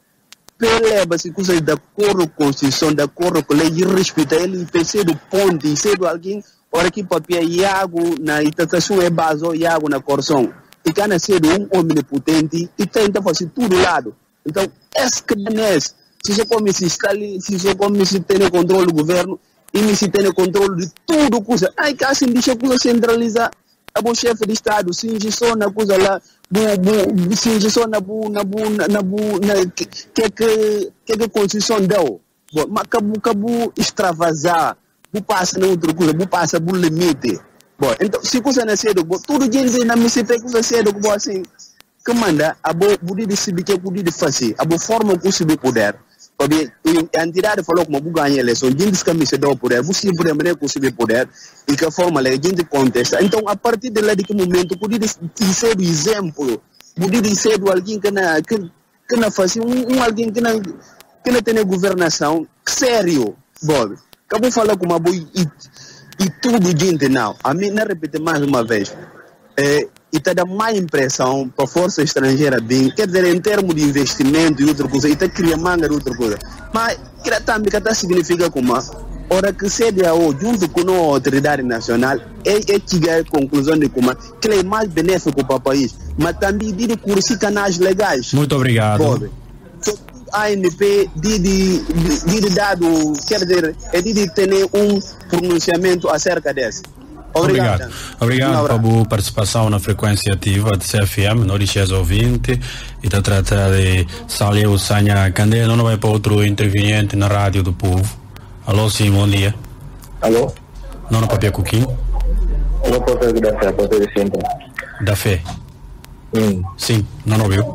leva-se coisas de acordo com a Constituição, de acordo com a lei, e respeita ele, e ser do ponto, e ser do alguém. Ora que papel Iago na itação é base Iago na corção e cana ser um omnipotente e tenta fazer tudo lado então esse que é se só como se está ali se só como se tem controle do governo e se tem controle de tudo coisa ai que assim deixa coisa centralizar a bom chefe de estado se só na coisa lá bu bu se só na bu na bu na bu na que que que que constituição deu bom mas cabu cabu extravasar bu passa na outra coisa, bu passa bu limite. Bom, então, se coisa não é cedo, tudo gente na missa tem coisa cedo, bom assim, que manda, a bo budi de se bique, budi de fazer, a bo forma que se poder, Porque a entidade falou como vou ganhar a eleição, gente que me se dá o poder, você sempre conseguir poder e que forma a gente contesta. Então, a partir de lá, de que momento, podia ser o exemplo, podia ser alguém que não, que, que não faz, um, um alguém que não, que não tem governação sério, Bob. Acabou falar com uma boa e, e tudo gente não. A mim, não repete mais uma vez. É, e está dando má impressão para a força estrangeira bem, quer dizer, em termos de investimento e outra coisa, e está criando manga e outra coisa. Mas, que também está significa como, ora que C D A O, junto com a autoridade nacional, é, é chegar à conclusão de como, que é mais benéfico para o país, mas também de curso canais legais. Muito obrigado. Pode. A A N P de, de, de, de dado, quer dizer, é de ter um pronunciamento acerca desse. Obrigado. Obrigado, Obrigado pela participação na frequência ativa de C F M, no Richez ouvinte, e está tratando de Salia Usanha Candela, não vai para outro interveniente na Rádio do Povo. Alô, sim, bom dia. Alô? Não, não, Papia Cuquim? Alô, Papia da Fé, Papia de Sempre. Da Fé? Hum. Sim, não não viu?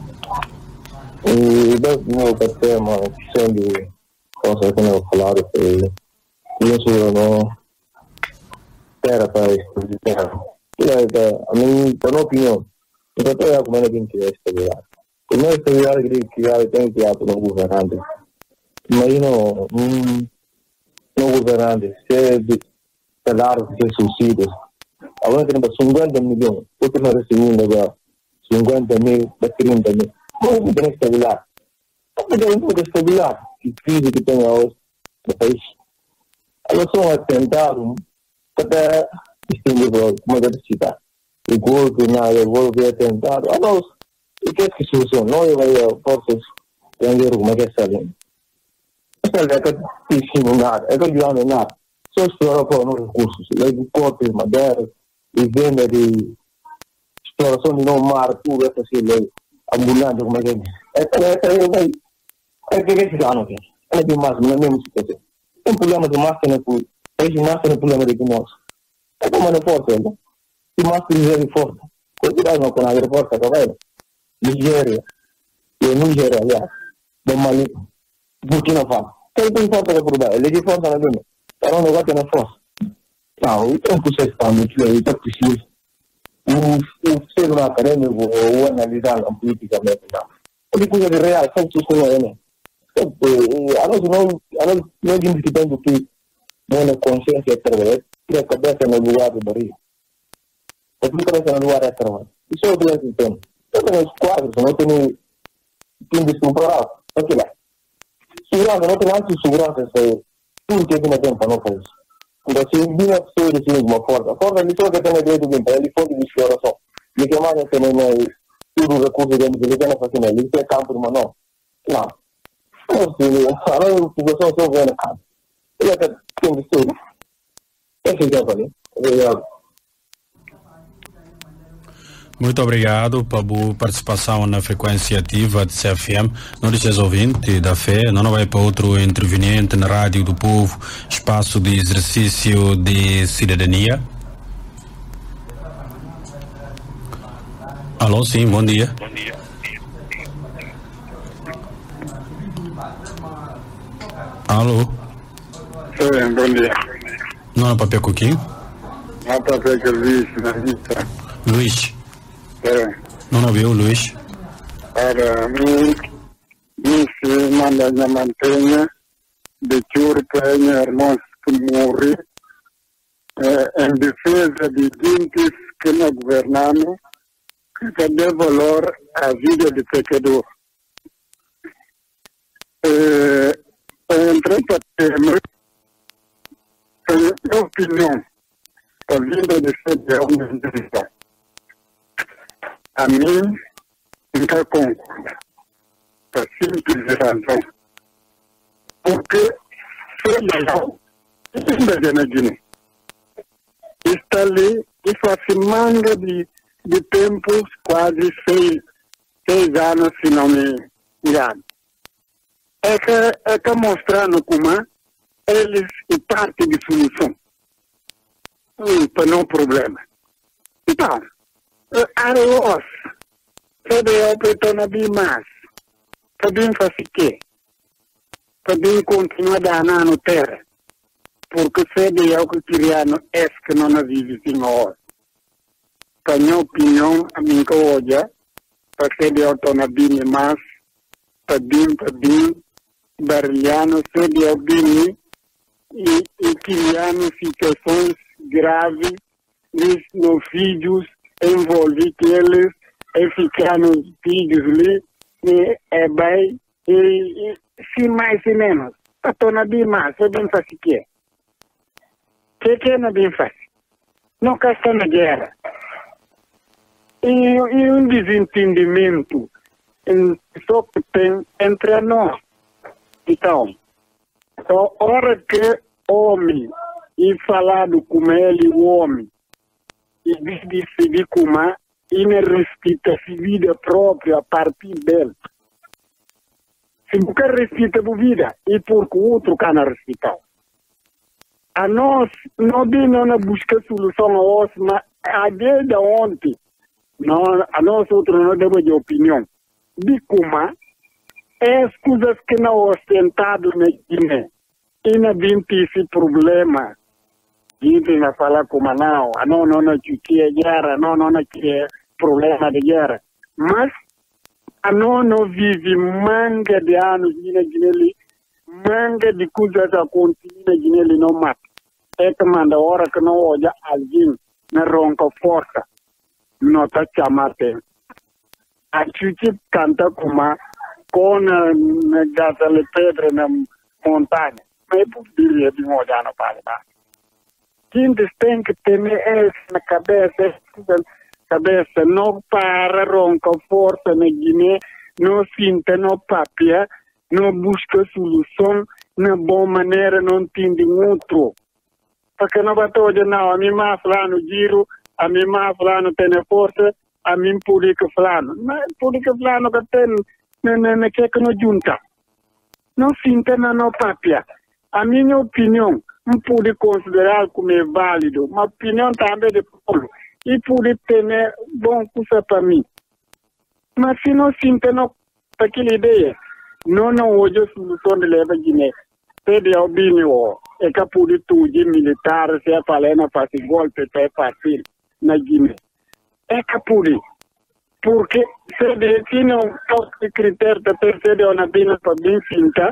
E meu Papia é uma questão de coisas que eu falaram, que isso não era para estabilizar. A mim, por minha opinião, eu estou a comer alguém que é estabilizar. Como é estabilizar, que já tem que ir para o governante. Imagina um governante, se é de salário, se é subsídios. Agora tem cinquenta milhões, outro não recebendo agora cinquenta mil, trinta mil. Como é que tem que estabilizar? Como é que tem que estabilizar? Que crise que tem hoje no país. Elas são atentados para distinguir como é que está. O golpe, o golpe atentado. Ah, não, e que é que solução? Não é que forças estrangeiras como é que é sabendo. Essa é que ensino nada, é que eu não nada. Só explorar para os recursos, lei de cortes, madeira, e venda de exploração de não mar, tudo essa assim, lei ambulante, como é que é. Essa é que vai. É que é que já não tem. É de mais, não é mesmo situação. Tem problema de massa, né? Hoje massa tem problema de nós. É como não pode, né? Se massa de forte. Cuidado não com a aeroporto, tá vendo? Nigéria. E Nigéria, aliás. Do Mali. Burkina Faso. Quem tem força de problema? Ele de força na vida. Para um negócio na força. Não, isso é um processo para mim, isso é preciso. O ser um acadêmico ou analisar politicamente, não. Porque coisa de real, são pessoas que não é, né? A nós não, a nós não temos que ter que uma consciência através e a cabeça no lugar do barriga. A tua cabeça no lugar é através. Isso é o que nós temos. Eu tenho os quadros, não tenho time de superar. Aqui lá. Segurança, não tenho antes segurança, tudo que aqui na tempo não faz. Então, se vinha a pessoa de uma força, a força de só que tem a direito de ele foi de exploração. E que mais tem tudo o recurso dentro dele, que não faz nada. Ele tem campo de mano. Não. A população só vê na casa. Ele é que tem de tudo. É que já falei. Obrigado. Muito obrigado pela participação na frequência ativa de C F M. Não deixes ouvinte da fé, não vai para outro interveniente na Rádio do Povo, espaço de exercício de cidadania. Alô, sim, bom dia. Bom dia. Alô? Sim, bom dia. Não é papel coquinho? Não é papel que Luís, na lista. Luís? É. Não ouviu, Luís? Para mim, se manda a mantenha de Churpa e irmãos que morrem em defesa de gente que não governam, que dê valor à vida de pecador. Entretanto, a minha opinião, a vida de ser é uma indivídua. A mim, nunca concordo. Por simples razão. Porque ser legal, ainda na Guiné. Está ali e faz manga de, de tempos, quase seis, seis anos, se não me engano. É que é que mostrando como eles e parte de solução. Hum, para não problema. Então, Areos, C D O pretende mais. Também faz o quê? também continua danando terra. Porque se é o que criano é que não vive sem hora. Para minha opinião, a minha hoje, para ser de autonomia mais, para bem, para bem, barulhando, se de alguém e, e criando situações graves, nos filhos, envolver eles, e ficar nos filhos ali, e é bem, e, e se mais e menos. Para tornar bem mais, é bem fácil que é. Que que não é bem fácil? Não está na guerra. E, e um desentendimento em, só que tem entre nós. Então, a hora que homem e falado com ele, o homem, e decidir como e não respeita a vida própria a partir dele. Se você respeita a vida, e porque o outro can respeitar. A nós, não não busca solução a nós, mas a desde ontem, não, a nós outros não temos de opinião. De como é as coisas que não ostentado na Guiné. E não tem esse problema. Gente não fala como não, não, não, não, que é guerra, não, não, não, que é problema de guerra. Mas, a nós não vive manga de anos na Guiné, manga de coisas acontecem na Guiné não mata. É que manda hora que não olha alguém na ronca força, não está chamando. A gente canta como com na gata de pedra na montanha. Mas é por diria de olhar no Paraná. Quem tem que ter essa na cabeça, cabeça não para ronca força na Guiné, não sinta, não papia, não busca solução, na boa maneira não tem de outro. Porque não vai todo não, a mim mais falando giro, a mim mais falando tem força, a mim público falando. Mas público falando que tem, não é que não junta. Não sinta, não papia. A minha opinião, não pode considerar como é válido, uma opinião também de povo. E pode ter bom coisa para mim. Mas se não sinta, não, para aquela ideia, não, não hoje a solução de leva Guiné. Pede ao Binho, é que pode tudo militar, se é falando para se golpe, para partir na Guiné. É que pode. Porque se de se não pode critério de perceber na Bina para bem finta,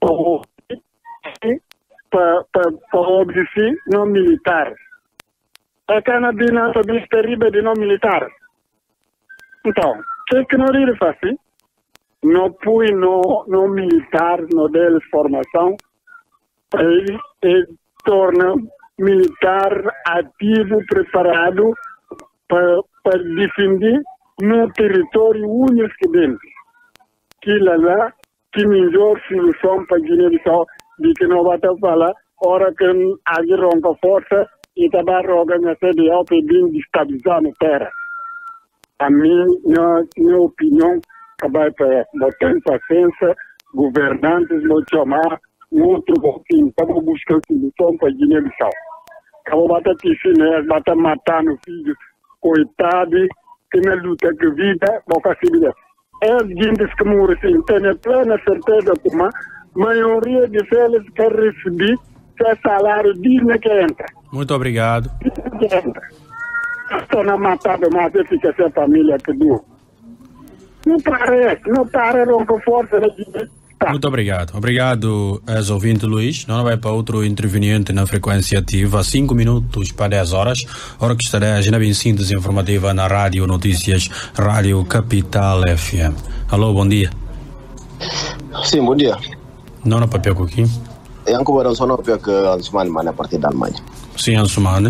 para obedecer não militar. É que na Bina para bem terrível de não militar. Então, o que é que não ele faz? Não põe no, no militar, no deles formação, ele, ele torna militar ativo, preparado para defender no território único que dentro. Que lá, que melhor solução para a Guiné-Bissau, de que não vai falar, hora que alguém rompa força e também roga na C D A para vir destabilizar na terra. A minha, minha opinião, acabar para botar paciência, governantes não chamar outro pouquinho, estamos buscando solução para a Guiné-Bissau. Acabou bater piscina, bater matando filhos, coitado, que na luta que vida, boca civil. É as guindas que moram assim, tem plena certeza que a maioria de eles quer receber seu salário digno que entra. Muito obrigado. Que entra. Estou na matada, mas fica sem família que dura. Não parece, não parece com força na Guiné. Tá. Muito obrigado. Obrigado, ex ouvinte Luís. Não vai para outro interveniente na frequência ativa. Cinco minutos para dez horas. Hora que estarás na síntese informativa na Rádio Notícias, Rádio Capital F M. Alô, bom dia. Sim, bom dia. Não na papel aqui. É um cobarão só não papel que Ansumane manda a partir da Alemanha. Sim, Ansumane.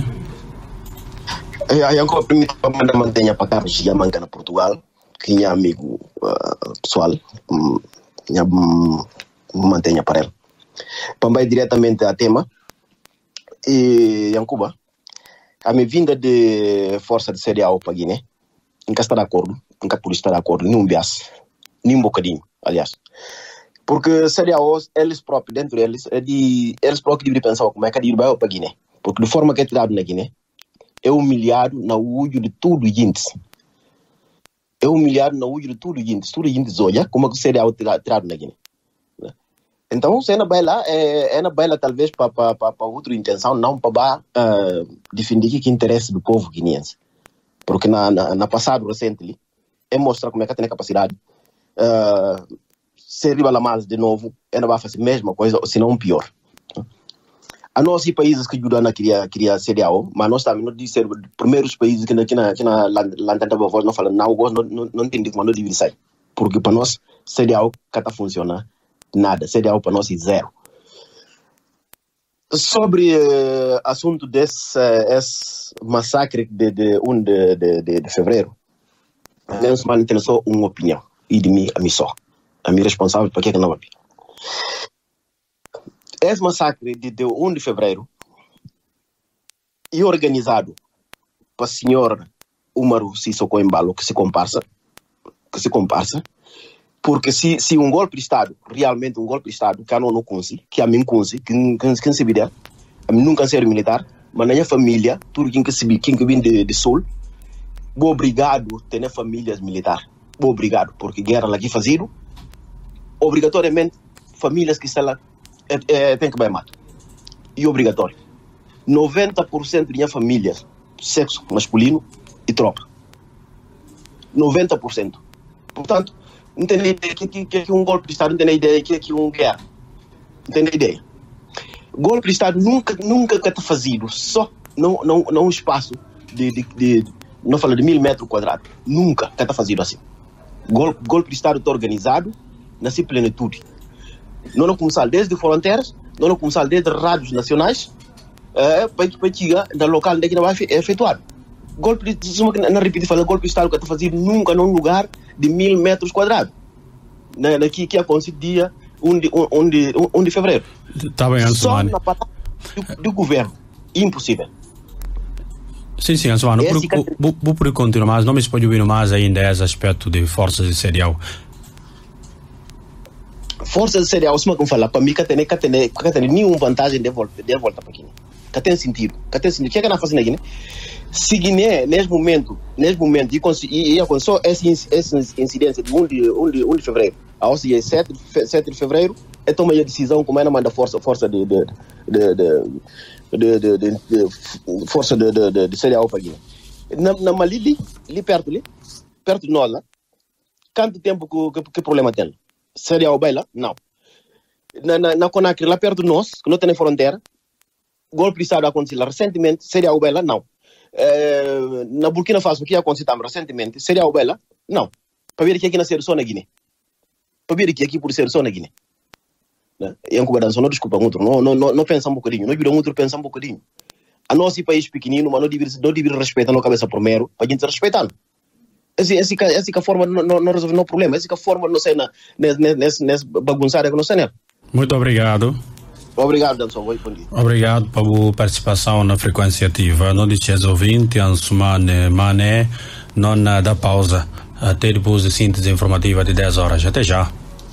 É um cobarão que mantenha para cá, que manca na Portugal, que é amigo uh, pessoal. Um, mantenha para ele. Para ir diretamente a tema, e em Cuba, a minha vinda de força de C D A O para Guiné, nunca está de acordo, nunca por estar de acordo, nem um bias, nem um bocadinho, aliás. Porque C D A O, eles próprios, dentro deles, é de, eles próprios devem pensar como é que é de ir para Guiné. Porque de forma que é tirado na Guiné, é humilhado na uso de tudo o gente. É humilhado na uso de tudo o gente. Tudo o gente olha como é que o C D A O tirado na Guiné. Então, se é na baila, é, é na baila talvez para outra intenção, não para uh, defender que interesse do povo guineense. Porque na, na, na passado recente, é mostrar como é que tem a capacidade uh, se riba mais de novo, é não vai fazer a mesma coisa, ou se não pior. A nós e países que ajudam a criar, criar C D A O, mas nós também não dizem os primeiros países que na que na que na lantanda voz não falam não, não não não entende como não deve sair, porque para nós C D A O cata funciona nada, C D A O para nós é zero. Sobre uh, assunto desse uh, esse massacre de de um de, de, de, de fevereiro, menos mal tem só uma opinião e de mim a mim só, a mim responsável para que que não vai. Esse massacre de, de um de fevereiro e organizado para o senhor Umaru Sissoko Embalo que se comparsa, que se comparsa, porque se, se um golpe de Estado, realmente um golpe de Estado, que eu não consigo, que a mim consigo, que que que se vê, a mim nunca ser militar, mas na minha família, tudo quem que se vê, quem que vem de, de sul, bom obrigado ter famílias militares, bom obrigado, porque guerra lá que fazido, obrigatoriamente famílias que estão lá É, é, tem que vai matar. E obrigatório. noventa por cento de minha família, sexo masculino e tropa. noventa por cento. Portanto, não tem ideia que, que, que, que um golpe de Estado, não tem ideia que, que um guerra. Não tem ideia. Golpe de Estado nunca, nunca está fazido, só não, não, não um espaço de, de, de, não falo de mil metros quadrados. Nunca está fazido assim. Golpe, golpe de Estado está organizado na sua plenitude. Não começar desde fronteiras, não começar desde rádios nacionais, é, para chegar no local onde não vai ser efetuado. Golpe de, não repetir, falar golpe de Estado que está fazendo nunca num lugar de mil metros quadrados. Daqui que aconteceu dia um de, um de, um de fevereiro. Tá bem, só na palavra do, do governo. Impossível. Sim, sim, Ansumano, vou por continuar, mas não me se pode ouvir mais ainda esse aspecto de forças de serial. Força de cereal, se eu falar para mim, que tem que tem que tem nenhuma vantagem de volta, de volta para Guiné. Que tem sentido, que tem sentido. O que é que nós fazemos na Guiné? Se Guiné nesse momento, nesse momento, e e aconteceu essa essa incidência de um de um de, um de fevereiro, ao dia sete de fevereiro, é tomar a decisão como é na manda força força de de de de, de, de, de força de de, de, de cereal para Guiné. Na na Malili, ali perto ali, perto de nós lá, quanto tempo que que, que problema tem? Seria o baila? Não. Na, na, na Conakry, lá perto de nós, que não tem fronteira, golpe de Estado aconteceu recentemente, seria o baila? Não. É, na Burkina Faso, o que aconteceu também recentemente, seria o baila? Não. Para ver que aqui na ser só na Guiné. Para ver que aqui por ser só na Guiné. E em Cuba, não desculpa muito, não, não, não, não pensa um bocadinho, não vira muito, pensa um bocadinho. A nosso país pequenino, mas não deve, não deve respeitar na cabeça primeiro, para a gente respeitar. Essa é a forma não, não resolve o problema. Essa é a forma não sei na nesse nesse bagunçada que não sei né. Muito obrigado. Obrigado, Danson. Bom dia. Obrigado pela participação na frequência ativa. Não deixes ouvinte, Ansumane Mané, não dá pausa até depois da síntese informativa de dez horas. Até já.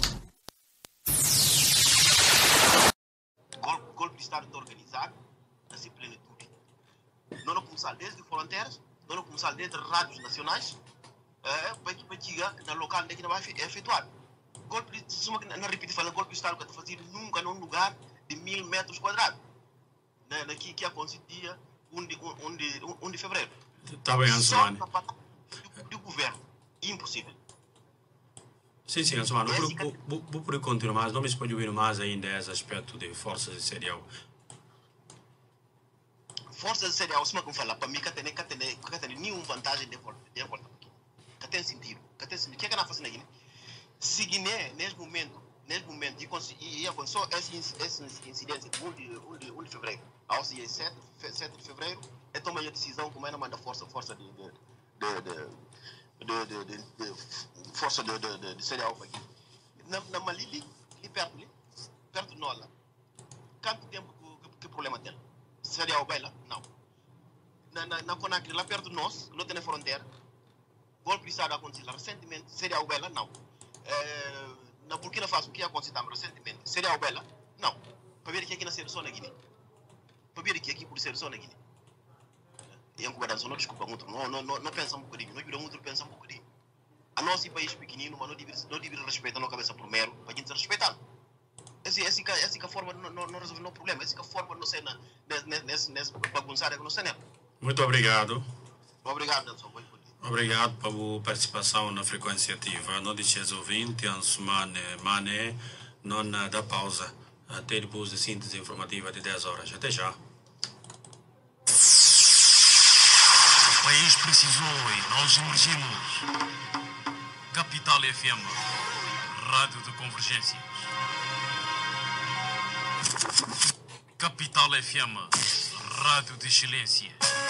Golpe de Estado organizado, assim plenitude. Não começar desde fronteiras, não começar desde rádios nacionais. É, para chegar no local onde não vai ser efetuado. Golpe de, não repetir, falar golpe de Estado que está fazendo nunca num lugar de mil metros quadrados. Daqui que aconteceu dia um de, um de, um de fevereiro. Está bem, Ansumane. Só na palavra do, do governo. Impossível. Sim, sim, Ansumane. Vou por continuar, mas não me se pode ouvir mais ainda esse aspecto de forças de serial. Forças de serial, se eu falar para mim, que tem que tem nenhuma vantagem de volta. De volta. Que tem sentido, que tem sentido. O que é que nós fazemos na Guiné? Se Guiné, nesse momento, nesse momento, e aconteceu essa incidência de um de, um de, um de fevereiro, ao dia sete de fevereiro, é tomar a decisão como é na manda força, força de, de, de, de, de, de, de força de, de, de, de cereal aqui. Na, na Malili, ali perto, ali, perto de nós lá, quanto tempo que, que, que problema tem? Cereal baila? Não. Na, na, na Conakry, lá perto de nós, não tem fronteira, golpe de Estado aconteceu recentemente, seria o Bela? Não. É, na Burkina Faso, o que aconteceu também recentemente, seria o Bela? Não. Para ver que aqui na ser só na Guiné. Para ver que aqui por ser só na Guiné. E em Cuba, não desculpa muito, não, não, não, não pensa um bocadinho, não vira muito, pensa um bocadinho. A nosso país pequenino, mas não deve, não deve respeitar na cabeça primeiro, para a gente respeitar. Essa essa essa essa forma não não resolve o problema, essa forma não sei na nesse nesse bagunçada que não sei, né? Muito obrigado. Obrigado, Nelson. Obrigado pela participação na frequência ativa. Não deixes ouvinte, Ansumane Mané, não dá pausa até depois da síntese informativa de dez horas. Até já. O país precisou e nós emergimos. Capital F M, Rádio de Convergências. Capital F M, Rádio de Excelência.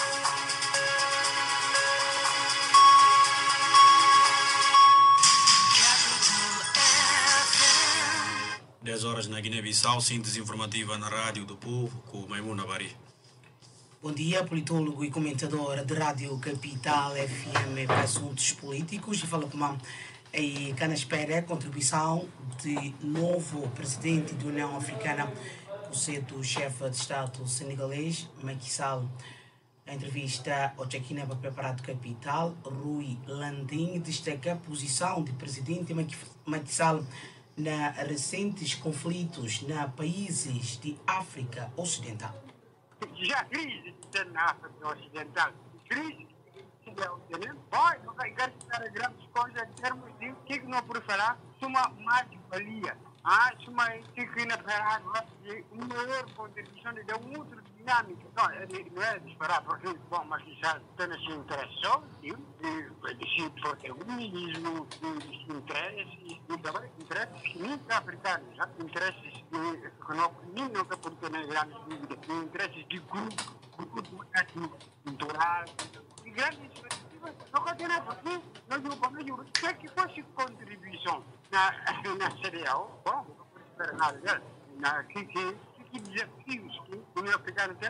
dez horas na Guiné-Bissau, síntese informativa na Rádio do Povo, com Maimuna Bari. Bom dia, politólogo e comentador de Rádio Capital F M para assuntos políticos. E fala com uma e cá na espera a contribuição de novo presidente da União Africana, o chefe de Estado senegalês, Macky Sall. A entrevista ao Chequina para preparar Capital, Rui Landim destaca a posição do presidente Macky Sall na recentes conflitos na países de África Ocidental. Já a crise na África Ocidental, crise vai não vai gastar grandes coisas em termos de que não por falar uma mais-valia, ah, uma que na verdade uma maior contribuição de uma outra dinâmica. Não, não é disparar, porque, bom, mas já tem esse interesse, esse protagonismo, esse interesse, interesses que africanos, interesses que não podem ter grandes dúvidas, interesses de grupo, grupo étnico, cultural, e grandes expectativas. Não continua porque nós não podemos dizer que fosse contribuição na C D A O, bom, não pode esperar nada dela, na que desafios que a União Africana tem.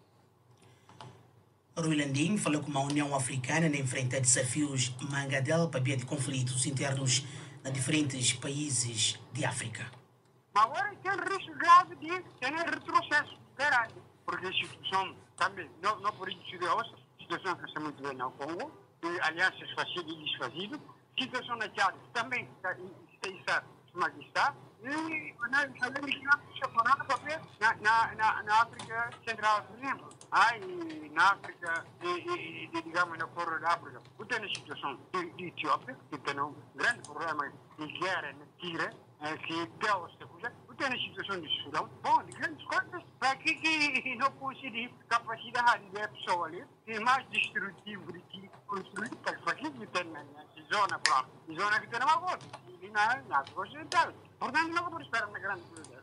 Rui Landim falou que a União Africana enfrenta desafios mangadel para via de conflitos internos em diferentes países de África. Mas agora tem risco grave de ter retrocesso, porque a situação também, não, não por isso, a situação que está muito bem no Congo, alianças fazidas e desfazidas, a situação na Tchad também está está e nós sabemos que na, na, na, na África Central, por exemplo, aí na África, e, e, e, digamos, na Correia da África, tem a situação de, de Etiópia, que tem um grande problema de guerra na Tigre, que deu esta coisa, tem a situação de Sudão, bom, de grandes coisas, para que, que não conseguir capacidade da pessoa ali, e mais destrutivo de que construir, para que tem na zona, na zona que tem uma coisa, e na, na África Ocidental. Portanto, não vamos esperar uma grande coisa.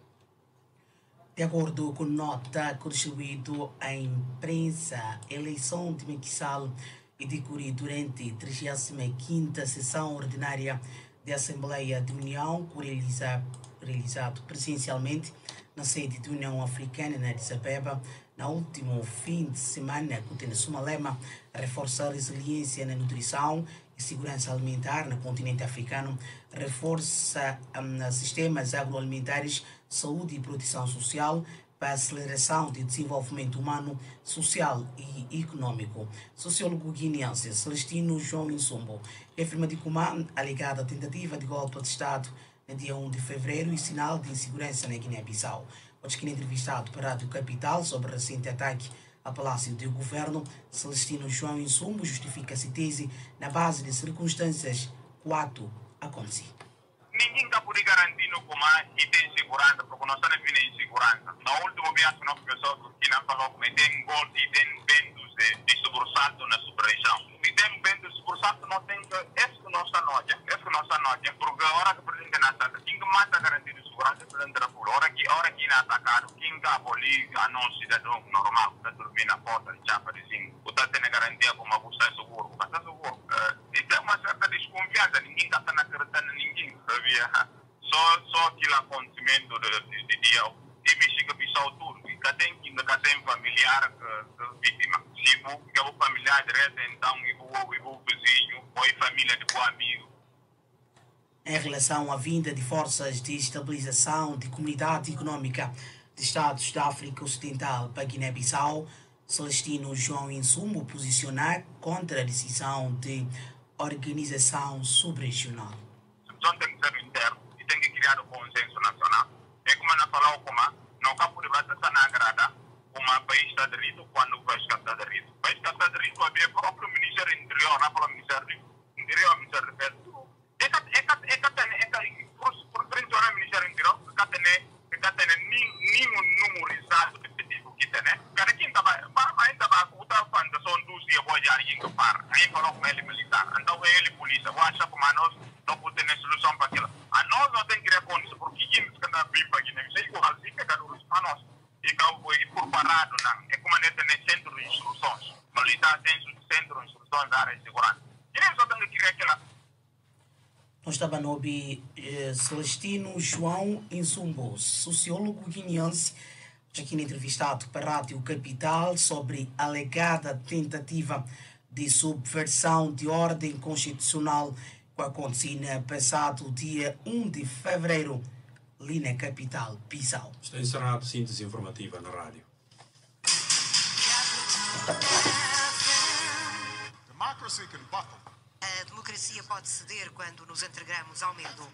De acordo com nota que distribuído à imprensa, a eleição de Macky Sall decorreu durante a trigésima quinta sessão ordinária da Assembleia de União, realizado, realizado presencialmente na sede da União Africana, na Addis Abeba, no último fim de semana, que tem como lema reforçar a resiliência na nutrição e segurança alimentar no continente africano, reforça um, sistemas agroalimentares, saúde e proteção social para a aceleração do desenvolvimento humano, social e econômico. Sociólogo guineense Celestino João Insumbo afirma de comando alegada tentativa de golpe de Estado no dia um de fevereiro e sinal de insegurança na Guiné-Bissau. O que entrevistado para a Rádio Capital sobre o recente ataque ao Palácio do Governo, Celestino João Insumbo justifica-se tese na base de circunstâncias quatro acontecidas. Ninguém está por garantir no comando e tem segurança, porque nós estamos vindo em segurança. No último viagem, nós pessoas que não falou que tem gol e tem ventos de, de sobressalto na sub-região. E tem ventos de sobressalto, não tem que. Esse que nós está noite, esse que nós está noite, porque a hora que o presidente não está, quem que mais está garantido de segurança é o presidente da Pula. A hora que, a hora que não atacado, quem que abolir a não cidadão normal, está dormindo na porta de chapa de zinco, está tendo garantia como a você é seguro, você é seguro. E tem uma certa desconfiança, ninguém está acreditando em ninguém. Só, só aquele acontecimento de, de, de dia e Bexiga Bissau tudo. E cá tem, cá tem familiar que, que vítima. Se o o familiar direto, então, e o vizinho, ou a família de bom amigo. Em relação à vinda de forças de estabilização de comunidade econômica de Estados da África Ocidental para Guiné-Bissau, Celestino João Insumbo posicionar contra a decisão de organização subregional. A tem que ser interno e tem que criar o consenso nacional. É como na falar como não capo de bata sana agrada uma país está de rito quando vai estar de rito. Vai estar de rito havia próprio Ministério Interior, na própria Ministério Interior, Ministério de Defesa. É que é que é que tem é que por por frente ao Ministério Interior, que tem que tem nenhum número exato específico que tem, né? Cada quem tava para ainda vai botar fanda só dos dias vai já ir par. Aí falou com ele militar, então ele polícia, vai achar como nós não podemos solução para aquilo. A nós não tem que reconhecer porque quem está na pipa aqui, né? Sei que o assim que cada um a nós e que por parado não é como nesse tem centro de instruções, militar tem centro de instruções da área de segurança. E nem só tem que criar aquela. Nós estava no eh, Celestino João Insumbo, sociólogo guineense, aqui entrevistado para a Rádio Capital sobre a alegada tentativa de subversão de ordem constitucional que aconteceu no passado dia um de fevereiro, ali na capital, Bissau. Está encerrado síntese informativa na rádio. Democracy can buckle. A democracia pode ceder quando nos entregamos ao medo.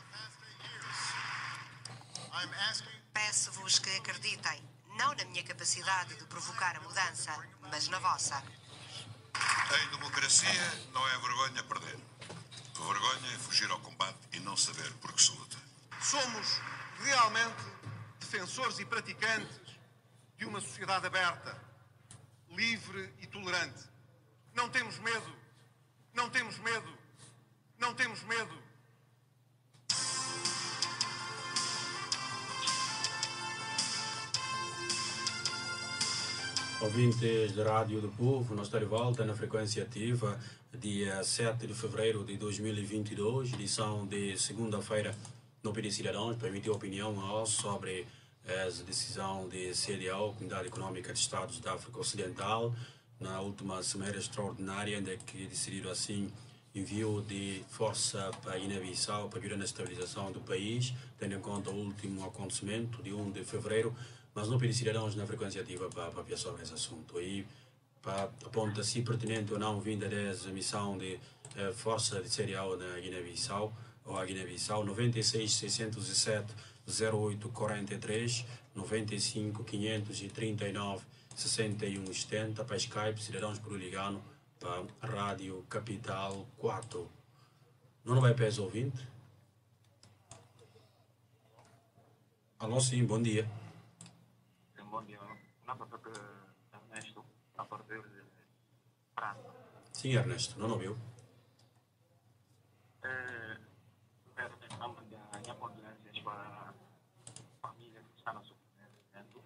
Peço-vos que acreditem, não na minha capacidade de provocar a mudança, mas na vossa. Em democracia não é vergonha perder. A vergonha é fugir ao combate e não saber por que se luta. Somos realmente defensores e praticantes de uma sociedade aberta, livre e tolerante. Não temos medo. Não temos medo. Não temos medo. Ouvintes da Rádio do Povo, nós estamos de volta na frequência ativa, dia sete de fevereiro de dois mil e vinte e dois, edição de segunda-feira no P D Cidadãos, para emitir opinião sobre a decisão de C D A O, Comunidade Econômica de Estados da África Ocidental, na última Assembleia Extraordinária, ainda que decidiram assim envio de força para a Guiné-Bissau para ajudar na estabilização do país, tendo em conta o último acontecimento de um de fevereiro, mas não pedir cidadãos na frequência ativa para, para pensar sobre esse assunto. E para aponta se pertinente ou não vinda dessa missão de eh, força de C D A O na Guiné-Bissau, ou a Guiné-Bissau, nove seis, seis zero sete, zero oito quatro três, nove cinco, quinhentos e trinta e nove, sessenta e um setenta, para Skype, cidadãos por ligano, para a Rádio Capital quatro. Não vai peso ouvinte? Alô, sim, bom dia. Bom dia. Não para que Ernesto, a partir de França. Sim, Ernesto, não ouviu? É, a minha condolências para a família que está no sofrimento.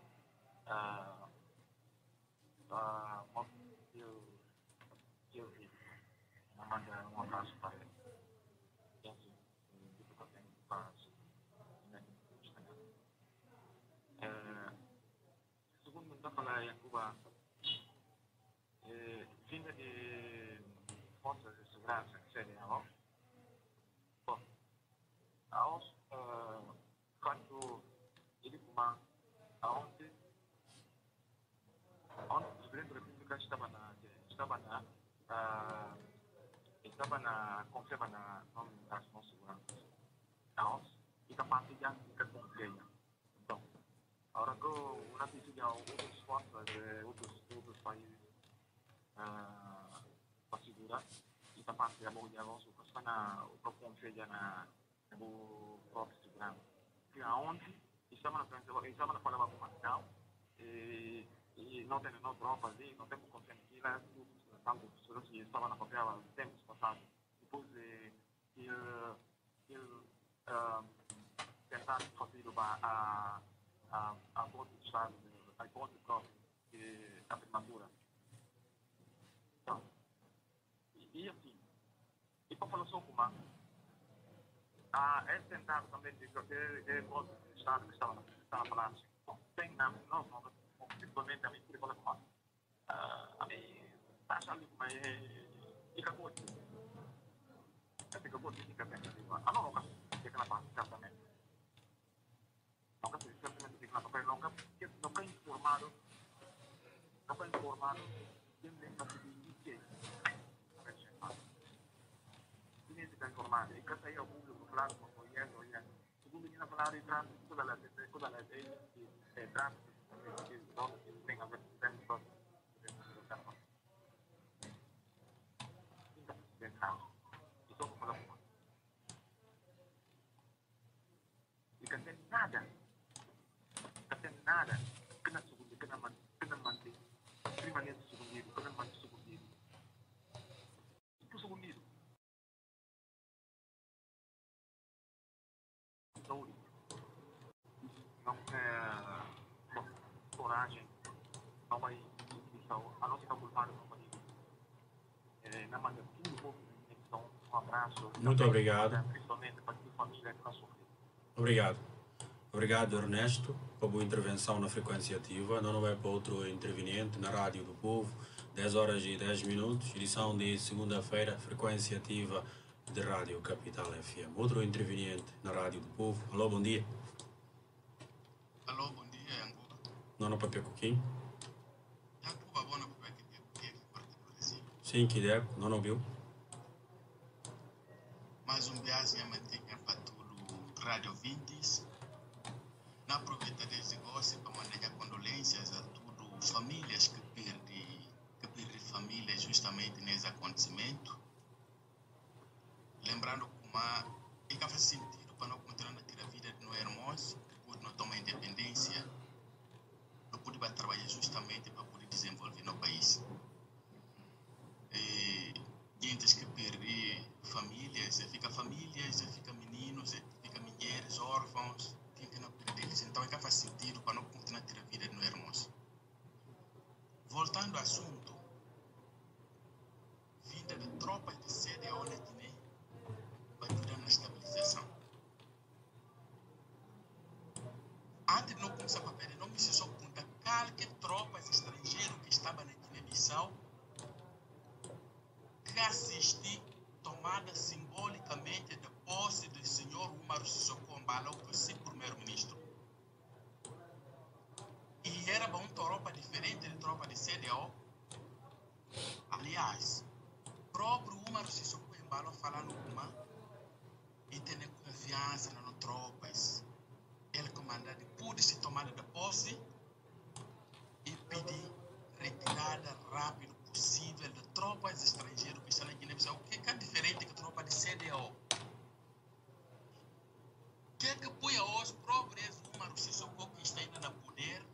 Eu eu vi, eu mando um abraço para ele. Segundo está falando em Cuba, vinda de forças de segurança que serem a O, bom, a O, quando ele kuma, aonde, onde o presidente da República estava na, estava na, estava na, confiava na, não das nossas seguranças, a O, e capaz de já ficar confiando. Então, agora que o notícia de outras forças de outros, outros países para segurar, e capaz de abrir a nossa, porque está na, o próprio confiança na, no próprio segurança. Que aonde estava na frente, estava na palavra comunicação, e e não tem não tropas ali, não temos confiança aqui, lá tanto pessoas que estavam na papel tempos passados, depois de ele tentar fazer a a a voto do Estado, a voto próprio de a prematura. Então, e assim, e para falar só com uma a é tentar também de que é voto do Estado que estava na falando, tem não não não principalmente a mim por falar com a mim está achando que mas fica curto fica curto fica bem ah não nunca fica na parte certamente nunca certamente fica na parte nunca nunca informado nunca informado quem nem para pedir que quem fica informado e que sair ao público claro como é olha segundo dia na palavra de trânsito, toda a lei, toda a lei é trânsito, que tem a ver com o trânsito. Isso é uma coisa. E que tem nada, que tem nada, que na segunda, que na man, que na manter, permanente segundo, que na manter segundo. E que o segundo. Então, não é coragem, não vai instituição, a nossa culpada não vai é, na maneira tudo então um abraço. Muito obrigado. Principalmente para a família que nós sofremos. Obrigado. Obrigado, Ernesto, por a boa intervenção na frequência ativa. Não vai para outro interveniente na Rádio do Povo, dez horas e dez minutos, edição de segunda-feira, frequência ativa de Rádio Capital F M. Outro interveniente na Rádio do Povo. Alô, bom dia. Alô, bom dia, Angola. Nono Papel Coquinho. Angola, boa noite, Papel Coquinho, do Brasil. Sim, que der, não ouviu. Mais um viagem a manter para tudo, Rádio Vintes. Na aproveita desse negócio para mandar condolências a tudo, famílias que perdem, que perdem família justamente nesse acontecimento. Lembrando que uma, é que faz sentido para não continuar a ter a vida de nós irmãos, depois de não tomar independência, não poder trabalhar justamente para poder desenvolver no país. E, gente que perdem famílias, fica famílias, fica meninos, fica mulheres, órfãos, quem que não perde eles. Então é que faz sentido para não continuar a ter a vida de nós irmãos. Voltando ao assunto, vinda de tropas de C D A O na Guiné, vai ajudar na estabilização. Antes de não começar a papel, não precisou contar qualquer tropas estrangeiras que estavam na Guiné-Bissau que assisti tomada simbolicamente da posse do senhor Umaru Sissoko Embalo, que foi primeiro-ministro. E era uma tropa diferente de tropa de C D A O. Aliás, o próprio Umaru Sissoko Embalo falando com e ter confiança nas tropas. Ele comanda depois de se tomar da posse e pedir retirada rápida possível de tropas estrangeiras que estão na Guiné-Bissau, que é diferente da tropa de C D A O. O que é que põe hoje o próprio Umaru Sissoko, que está ainda no poder,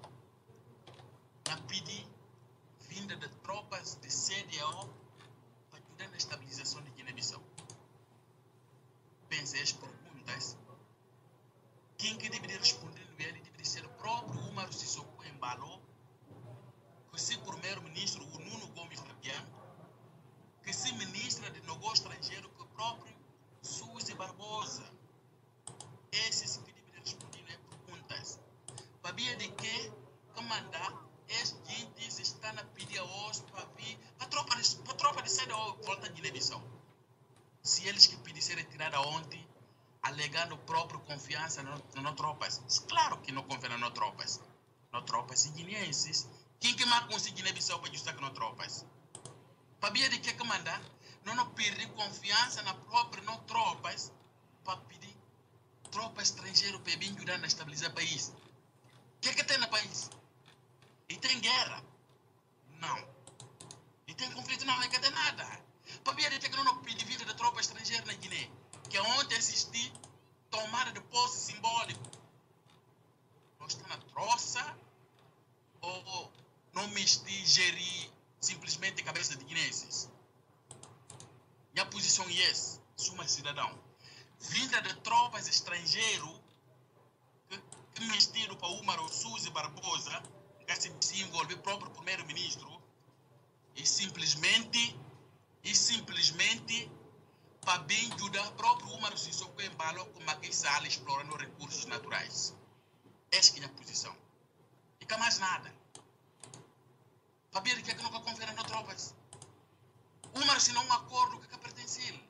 a pedir vinda de tropas de C D A O para ajudar na estabilização de Guiné-Bissau? Pensei as perguntas. Quem que deveria responder ele deveria ser o próprio Umaru Sissoko Embalo, que se primeiro-ministro o Nuno Gomes Fabian, que se ministra de negócio estrangeiro, que o próprio Suzy Barbosa. Esses que deveriam responder as perguntas. Para ver de que comandar as gentes estão a pedir hoje para vir para a tropa de, para a tropa de C D A O volta de Guiné-Bissau. Se eles que pedem ser retirada ontem, alegando própria confiança nas no tropas. Claro que não confia nas tropas. Nas tropas guineenses. Quem que mais consegue Guiné-Bissau para ajustar com as tropas? Para ver de que comandar, não não perder confiança na própria não tropas para pedir tropa estrangeira para vir ajudar a estabilizar o país. O que é que tem no país? E tem guerra? Não. E tem conflito? Não, não tem nada. Para ver de que não não pedir vida de tropa estrangeira na Guiné, que ontem assisti tomada de posse simbólico. Nós estamos na troça ou não me gerir simplesmente a cabeça de guineenses? Minha posição é essa, sou um cidadão. Vinda de tropas estrangeiras que, que mestiram para Umaru Suzy Barbosa, que se envolve o próprio primeiro-ministro, e simplesmente, e simplesmente para bem ajudar o próprio Umaru Sissoko Embalo como a que sala explorando recursos naturais. Essa é a minha posição. E que mais nada. Para ver que é que nunca confia nas tropas. Umaru se não um acordo que pertence a ele.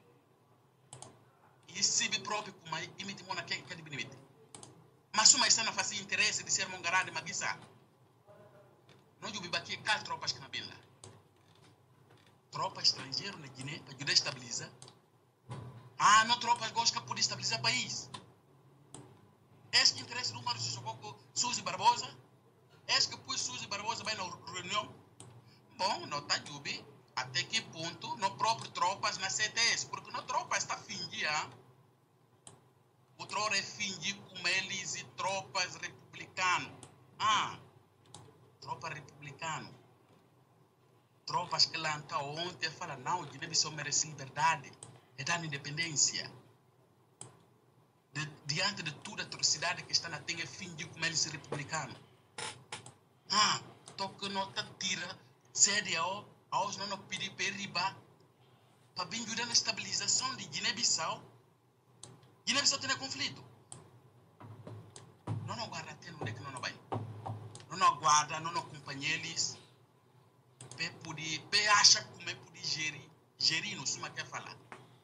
E se be próprio como a imite mona que é que limite. Mas uma está na face interesse de ser mongará de maguisa. Não eu vivo aqui quatro tropas que na bila. Tropa estrangeira na Guiné para ajudar a estabilizar. Ah, não tropas gostam de poder estabilizar o país. Esse que interessa do Umaru Sissoko Suzy Barbosa? Esse que pôs Suzy Barbosa vai na reunião? Bom, não está jubi até que ponto no próprio tropas na C T S, porque no tropas está fingindo, o tropa é fingir como eles e tropas republicano. Ah, tropa republicano. Tropas que lá então ontem falam, não, Guiné-Bissau merece liberdade, é dar independência. De, diante de toda a atrocidade que está na terra, fingir como eles republicano. Ah, toque nota tira, sede ao, aos não pedir para riba, para bem ajudar na estabilização de Guiné-Bissau. Guiné-Bissau tem conflito. Não aguarda até onde que não vai. Não aguarda, não acompanha eles. Pe poder, pe acha como é poder gerir, gerir não suma quer falar.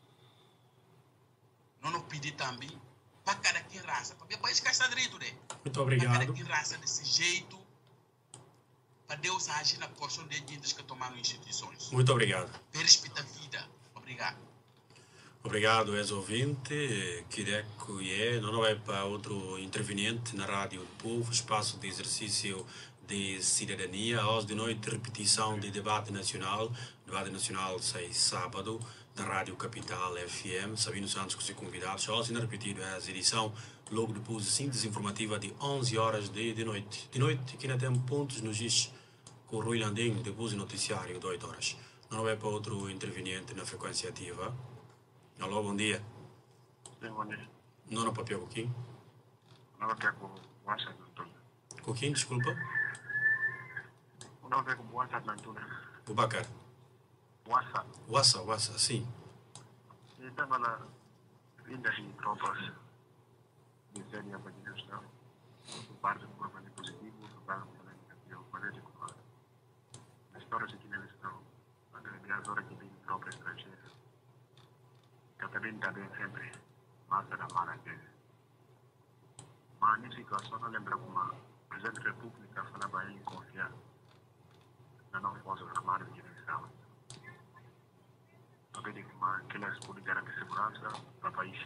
Não nos pedir também para cada quem raça, para o país que está direito, né? Muito obrigado. Para cada quem raça desse jeito, para Deus agir na porção de gente que tomaram instituições. Muito obrigado. Para respeitar a vida. Obrigado. Obrigado, ex-ouvinte. Kireco e não vai para outro interveniente na Rádio do Povo, espaço de exercício de cidadania. Hoje de noite, repetição de debate nacional. Debate nacional sai sábado, na Rádio Capital F M. Sabino Santos com seus convidados. Hoje, na repetida a edição, logo depois de síntese informativa de onze horas de, de noite. De noite, aqui na tem pontos nos diz com o Rui Landim, depois do noticiário de oito horas. Não vai para outro interveniente na frequência ativa. Alô, bom dia. Sim, bom dia. Não no papel, Coquinho? Não quer com o WhatsApp, Antônio. Coquinho, desculpa. Não quer com o WhatsApp, Antônio. Bubacar. WhatsApp. WhatsApp, WhatsApp, sim. E estava lá, vinda de tropas de série a partir do Estado. O parte do grupo de positivo, o parte do negativo, o parte de comando. A história de Guiné-Bissau, a grande hora que vem tropa estrangeira. Catarina também sempre massa da maravilha. Mas nessa situação, não lembro como a Presidente da República falava em confiar na nova Forças Armadas de Guiné-Bissau. Eu vejo que elas podem garantir segurança para o país.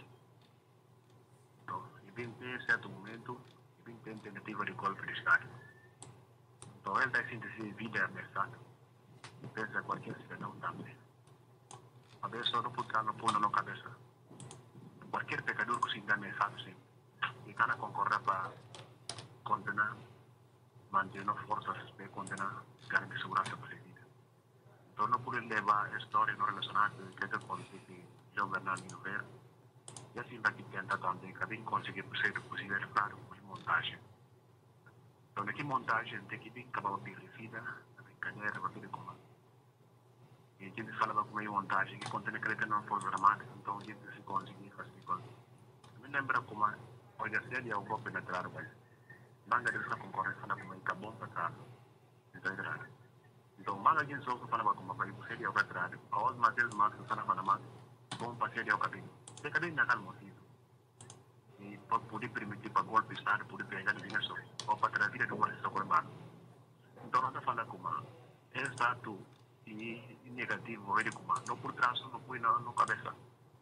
Então, e bem em certo momento, e bem tem tentativa de golpe de Estado. Então, ele está sentindo vida ameaçada. E pensa qualquer cidadão também. A pessoa não pode estar no pulo na cabeça. Qualquer pecador que se dá ameaçado, sim. E cada concorrer para condenar, manter as forças para condenar, garantir segurança para a vida. Então, não pode levar a história não relacionada com o que aconteceu com João Bernardo Nogueira. E assim vai tentar também, cada um conseguir ser possível, claro, com montagem. Então, aqui montagem tem que vir acabar de vida, a brincadeira, a vida comum. E a gente falava com meio montagem que contém aquele não foi dramático, então a gente se conseguia fazer coisa. Me lembra como hoje a série é o golpe na trás, mas manga dessa concorrência falava como é bom para trás, então é então manga a gente só falava como vai o série é o contrário, a os materiais mais que falava mais bom para série é o cabelo, tem cabelo na calma motivo e pode poder permitir para golpe estar poder pegar dinheiro só ou para trazer do mais só corbar. Então nós está falando como é estado e negativo, ele como não por trás, não põe na, na cabeça.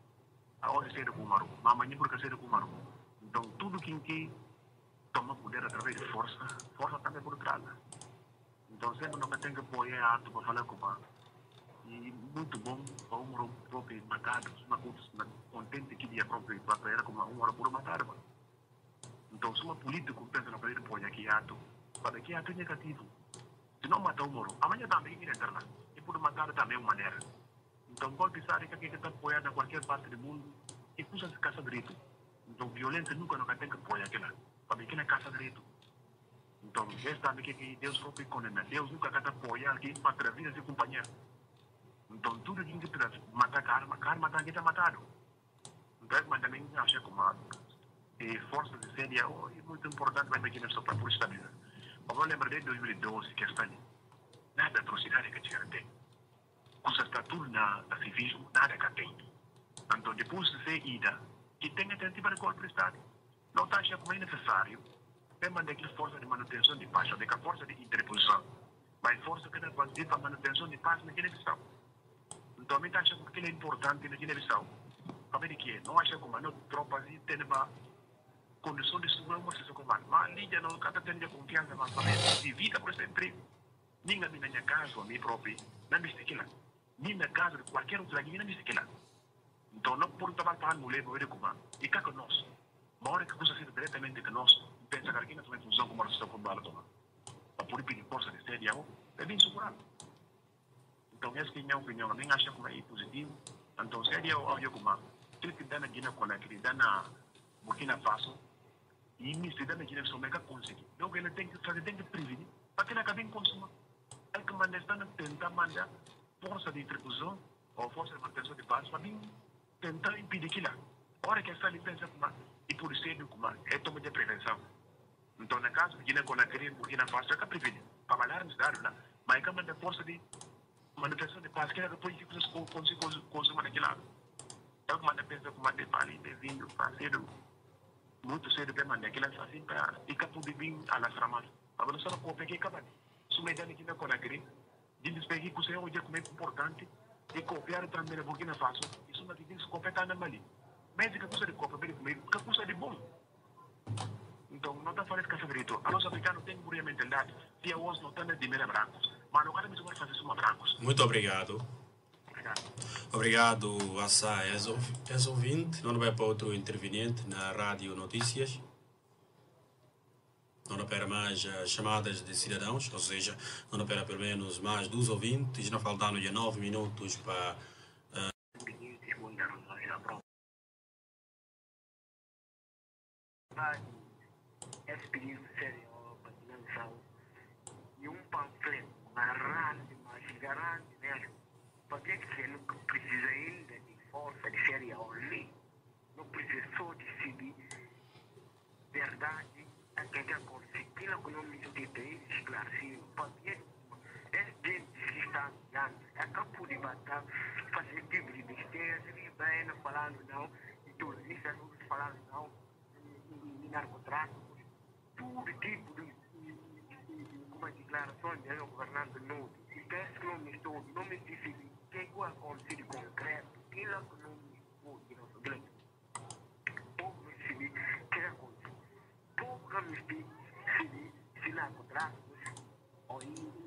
A hoje ser com o maru, mas amanhã porque ser com o maru. Então tudo que que toma poder através de força, força também por trás. Então sempre não tem que apoiar ato para falar com o maru. E muito bom para o maru próprio matado, uma coisa contente que dia próprio para era como um maru por matar. Então se uma político pensa na poder apoiar aqui ato, para que ato negativo. Se não matar o maru, amanhã também irá entrar lá. Por matar também uma maneira. Então, pode pensar que aqui está apoiado em qualquer parte do mundo e custa se caça direito. Então, violência nunca nunca tem que apoiar aquilo. Para que não é caça direito. Então, esse também que Deus próprio condena. Deus nunca quer apoiar aqui para trazer esse companheiro. Então, tudo que traz matar a arma, a arma está aqui está matado. Então, mas também acha como a força de série é muito importante para aqui nessa para por estabilizar. Eu lembro de dois mil e doze que está ali. Nada atrocidade que tinha tem. Custa está tudo na, na civismo, nada que tem. Então, depois de ser ida, que tenha tentativa de golpe de Estado. Não está achando como é necessário, tem mandar aquela força de manutenção de paz, ou de força de interposição, mas força que não pode ter para manutenção de paz na Guiné-Bissau. Então, a gente acha que aquilo é importante na Guiné-Bissau. Para ver que não acha como não tropas e tem uma condição de segurança se comando. Mas ali já não cada tem confiança mais família. De vida por sempre. Ninguém na minha casa, a mim próprio, não me esquila. Nem na casa de qualquer outro aqui, não me esquila. Então não por tomar para a mulher para ver como e cá que nós. Uma hora que você ser diretamente que nós pensa que aqui não tem função como a está com bala tomar. Para por pedir força de sede, é bem segurado. Então essa é a minha opinião. Nem acho que é positivo. Então se é o eu como tudo que dá na Guiné com aquele dá na Burkina Faso e me se dá na Guiné só mega conseguir. Então ele tem que fazer, tem que prevenir para que não acabe em consumo. É que manda está tentar mandar força de distribuição ou força de manutenção de paz para tentar impedir aquilo. A hora que essa ali pensa como e por ser do como é toma de prevenção. Então na casa Guiné com aquele Burkina Faso é que prevenir para malhar nos dados lá, mas é que manda força de manutenção de paz que é depois que você consegue consumir naquele lado. Então manda pensa como de pali de vinho para cedo muito cedo para mandar aquilo assim para e capaz de vir a las ramas. Para não só para pegar acaba. Se me dá aqui na conagre, de despegar que você é um dia como é importante e copiar também na Burkina Faso. Isso não tem que se copiar na Mali. Mas que custa de copiar bem comigo, que custa de bom. Então não está falando que é favorito. A nossa africana tem boa mentalidade. Se a voz não está na dimensão brancos, mas não quero mesmo fazer isso brancos. Muito obrigado. Obrigado. Obrigado, Assá. És ouvinte. Não vai para outro interveniente na Rádio Notícias. Não opera mais uh, chamadas de cidadãos, ou seja, não opera pelo menos mais dos ouvintes, não faltando de nove minutos para... Uh... Experiência séria para lançar e um panfleto, uma grande, mas grande mesmo, porque que não precisa ainda de força de séria ali, não precisa só decidir verdade. Que já conseguiu a economia de país esclarecido, porque é gente que está ganhando, é campo de batalha, fazer tipo de besteira, e vai falando não, e turistas falando não, e narcotráfico, tudo tipo de uma declaração de um governante novo, e que esse nome todo, não me disse que é igual a conselho concreto, que é o nome de nosso grande. Pouco me disse que é pouco amnistia se narcotráfico ou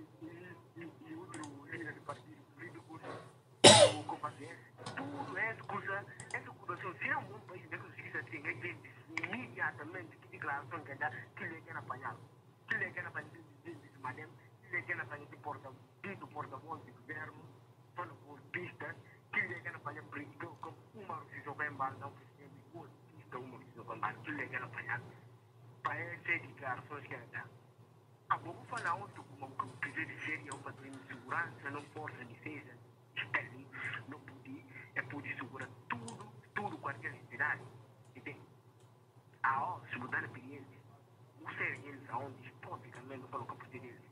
e outro líder do partido político o combater tudo é coisa essa ocupação se é um bom país de justiça tem é que imediatamente que declaração que dá que ele quer apanhar que ele quer apanhar de madem que ele quer apanhar de porta do porta-voz do governo para por pista que ele quer apanhar como uma decisão bem mal não precisa de coisa pista uma decisão bem mal que ele quer apanhar para essa declarações que dá. A pouco falar outro como um pedido de sério para ter segurança, não força de defesa, externa, não podia, é poder segurar tudo, tudo, qualquer entidade. Entende? A hora, se mudar a experiência, o ser eles aonde historicamente não falam com a partir deles.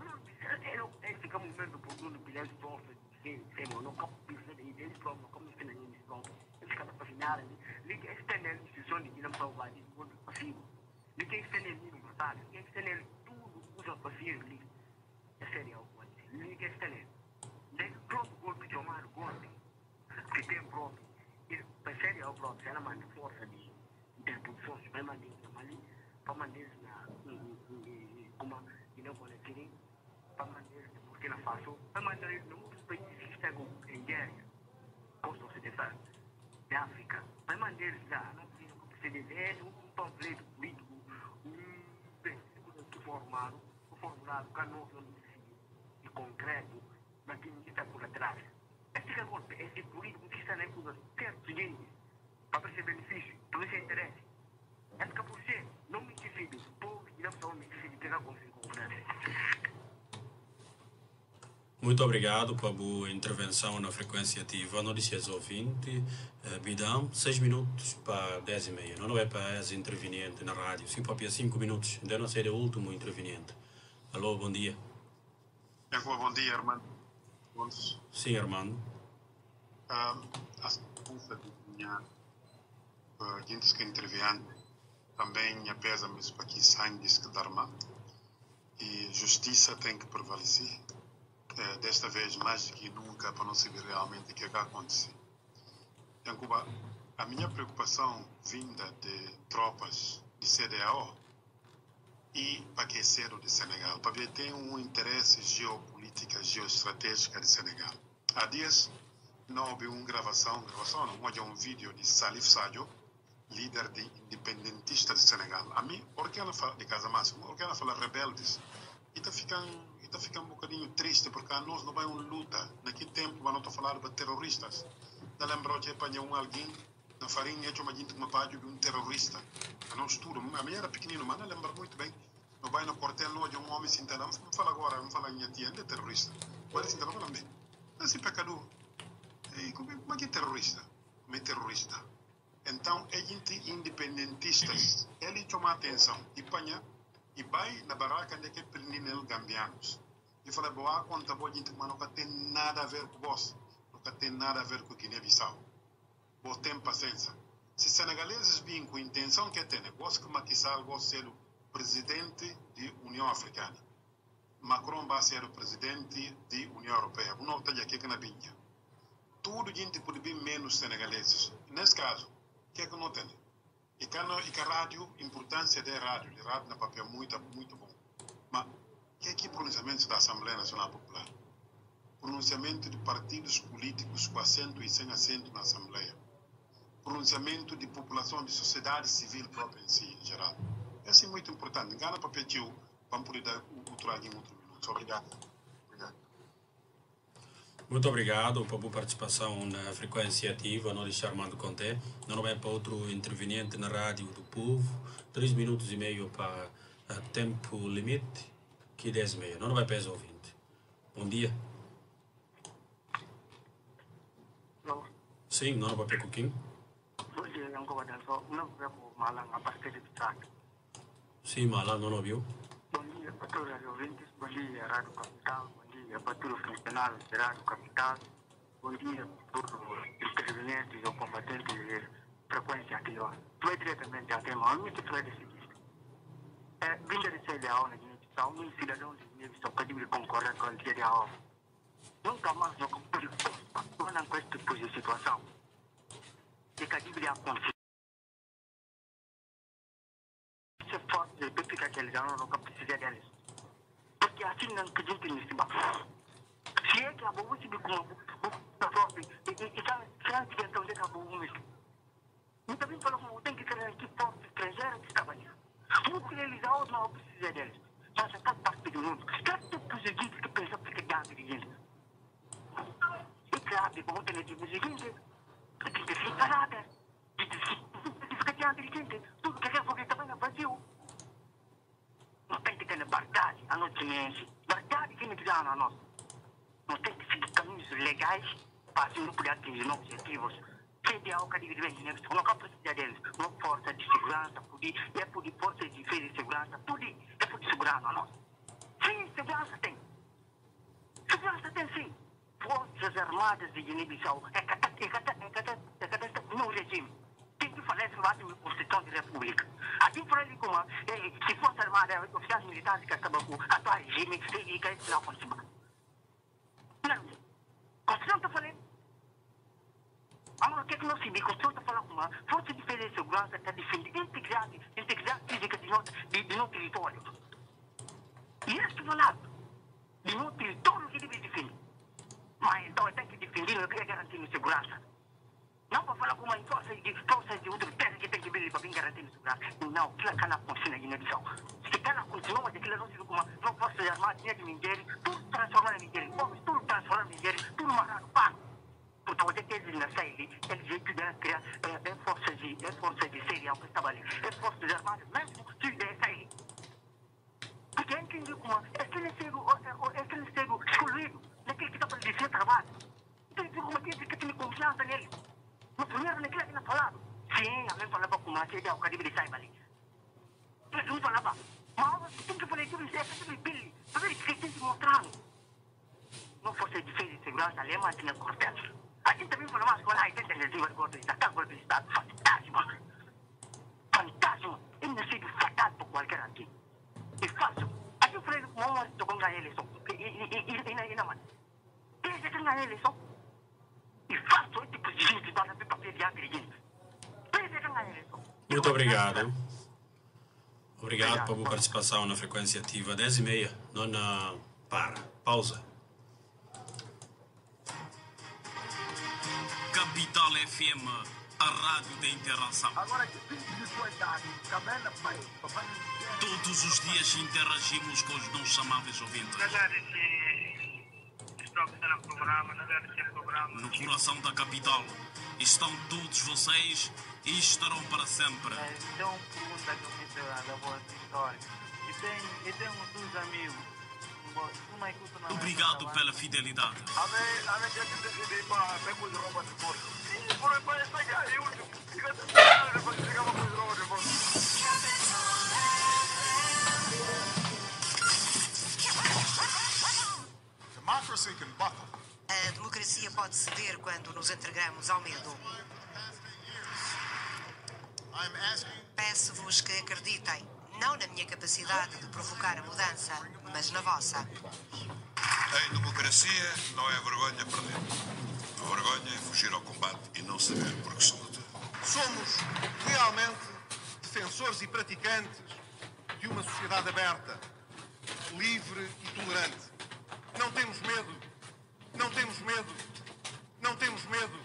É esse momento por tudo, pilhar de força de sério, não capaz de ser eles próprios, como eles têm eles próprios. Eles cada fascinar ali, eles têm a instituição de que não salvar de mundo passivo. Ninguém está nele no batalha, ninguém está nele tudo usa para ser ali. É sério o coisa. Ninguém está nele. Nem o próprio golpe de Omar golpe, que tem próprio, para sério o próprio, ela manda força de interposições, para mandar na Mali, para mandar na como e não pode ser, para mandar na Burkina Faso, para mandar em outros países que estão em guerra, Costa Ocidental, de África, para mandar lá, não precisa proceder, um panfleto político. Formado, formulado, canoso e concreto, mas que não está por atrás. Esse golpe, esse político que está na coisa certo, seguinte, para esse benefício, para esse interesse. É que por ser, não me decide, o povo que não só me decide, que não consegue confiança. Muito obrigado pela boa intervenção na frequência ativa. Notícias ouvinte, uh, Bidam, seis minutos para dez e meia. Não é para esse interveniente na rádio, sim para cinco minutos. Ainda não ser o último interveniente. Alô, bom dia. É bom dia, Armando. Sim, Armando. Um, a sequência de minha uh, gente que interveniente também apesa mesmo para que sangue que darma e justiça tem que prevalecer. É, desta vez, mais do que nunca, para não saber realmente o que vai acontecer. Em Cuba, a minha preocupação vinda de tropas de C D A O e paqueceiro de Senegal, porque tem um interesse geopolítica, geoestratégica de Senegal. Há dias, não houve uma gravação, gravação não, houve um vídeo de Salif Sadio, líder de independentista de Senegal. A mim, porque ela fala de Casa Máxima, porque ela fala rebeldes, e está ficando, está ficando um bocadinho triste, porque nós não vai uma luta, naquele tempo, mas não estou falando de terroristas. Não lembro de apanhar um alguém na farinha, hecho uma gente uma página de um terrorista. A nós tudo, a minha era pequenino, mas não lembro muito bem. Não vai no quartel, não de um homem sentado, não fala agora, não fala em tia, é terrorista. Mas sentado, não bem. Esse pecador, como é que é terrorista? Como é terrorista? Então, a gente independentistas, ele chama atenção e panha e vai na barraca onde que prendem gambianos. E fala, boa, conta boa gente, mas não tem nada a ver com vós, não tem nada a ver com Guiné-Bissau. Vos tem paciência. Se senegaleses vêm com a intenção que tem, vós que Macky Sall, vós ser o presidente da União Africana. Macron vai ser o presidente da União Europeia. Não está aqui que na binha. Tudo gente pode vir menos senegaleses. Nesse caso, o que é que não tem? E que a rádio, a importância da rádio, a rádio na papel é muito, muito bom. Mas, o que é que o pronunciamento da Assembleia Nacional Popular? Pronunciamento de partidos políticos com assento e sem assento na Assembleia. Pronunciamento de população, de sociedade civil própria em si, em geral. Isso é muito importante. Engana para pedir, vamos poder dar o trago em outro minuto. Obrigado. Obrigado. Muito obrigado pela participação na frequência ativa, não deixar Armando Conté. Não vai para outro interveniente na Rádio do Povo. Três minutos e meio para uh, tempo limite, que é dez e meia. Não vai para os ouvintes. Bom dia. Não. Sim, não vai para Coquinho. Bom dia, eu não vou dar só. Não vou para Malang, a partir de Pisac. Sim, Malang, não ouviu? Bom dia para todos os ouvintes. Bom dia, Rádio Capital. Para todos os funcionários da Rádio Capital, bom dia para todos os intervenientes ou combatentes de frequência ativa. Foi diretamente a tema, eu me foi o seguinte: é, vinda de C D A O na Guiné-Bissau, um cidadão de Guiné-Bissau que deve concorrer com o C D A O. Nunca mais não pode tornar com este tipo de situação. E que deve acontecer. Se for, de ficar que eles não precisam deles. Porque assim não acredito nisso. Se é que a boa se vê como a própria, e se a direção de cabo mesmo. Eu também falo como tem que ter aqui força estrangeira que está ali. Porque eles não precisam deles. Mas está parte do mundo. Está tudo os seguintes que pensam que dá de gente. E claro, como tem de seguinte, tem que ser parada. Tem que ficar diante de gente. Tudo que é porque também é vazio. Não tem que ter verdade a nossa ciência. Verdade que não precisa na nossa. Não tem que seguir caminhos legais para assim não poder atingir nossos objetivos. C D A O que deve vir, não há precisa deles. Não força de segurança, é por força de defesa e segurança, tudo é por segurança a nossa. Sim, segurança tem. Segurança tem sim. Forças Armadas de Guiné-Bissau é catástrofe no regime. Tem que fazer isso na Constituição da República. Aqui por ali como se fosse armada, oficiais militares que acabam com o atual regime e que eles não conseguem. Não. A Constituição está falando. Agora, o que é que nós sabemos? A Constituição está falando como a Força de Defesa e Segurança está defendendo a integridade, integridade física de nosso, de, de nosso território. E este falado de nosso território que deve defender. Mas então tem que defender o que é garantir segurança. Não para falar como a força de forças de outra terra que tem que vir para vir garantir segurança. Não, aquilo que não acontece na Guiné-Bissau. Se aquilo continua, aquilo não se vê como não forças armadas nem de Nigéria, tudo transformado em Nigéria. Homens, tudo transformado em Nigéria, tudo marcado, pá. Então, você tem eles na saída, eles quiseram criar é forças de, é força de serial que estava ali. É forças armadas, mesmo se der sair. Porque entende como aquele cego, aquele cego excluído, naquele que está para dizer trabalho. Entende como aquele que tem confiança nele. No primeiro, naquele que não falava. Sim, a mim falava com uma serial que deve sair ali. Ele não falava. Mas tem que falar tudo isso, é que ele para ver que tem que mostrar. Não fosse de defesa e segurança, alemã tinha quartel. A gente também falou mais com a gente tem que agora do Estado, agora do Estado, fantástico. Fantástico. Ele não sido fatal por qualquer aqui. E fácil. A gente falou com uma hora com a eleição. E não, mano. Ele já tem a eleição. E fácil, esse presidente vai para papel de agredir. Ele já tem a eleição. Muito obrigado. Obrigado pela participação na frequência ativa. dez e meia, não na para. Pausa. Capital F M, a rádio da interação. Agora que de qualidade, cabela, pai, papai. Todos os dias interagimos com os nossos amáveis ouvintes. No coração da capital estão todos vocês e estarão para sempre. Então, pergunta que eu fiz da vossa história. E tem, e tem uns dois amigos. Obrigado pela fidelidade. A democracia pode ceder quando nos entregamos ao medo. Peço-vos que acreditem, não na minha capacidade de provocar a mudança, mas na vossa. Em democracia não é vergonha perder. A vergonha é fugir ao combate e não saber por que se luta. Somos realmente defensores e praticantes de uma sociedade aberta, livre e tolerante. Não temos medo, não temos medo, não temos medo.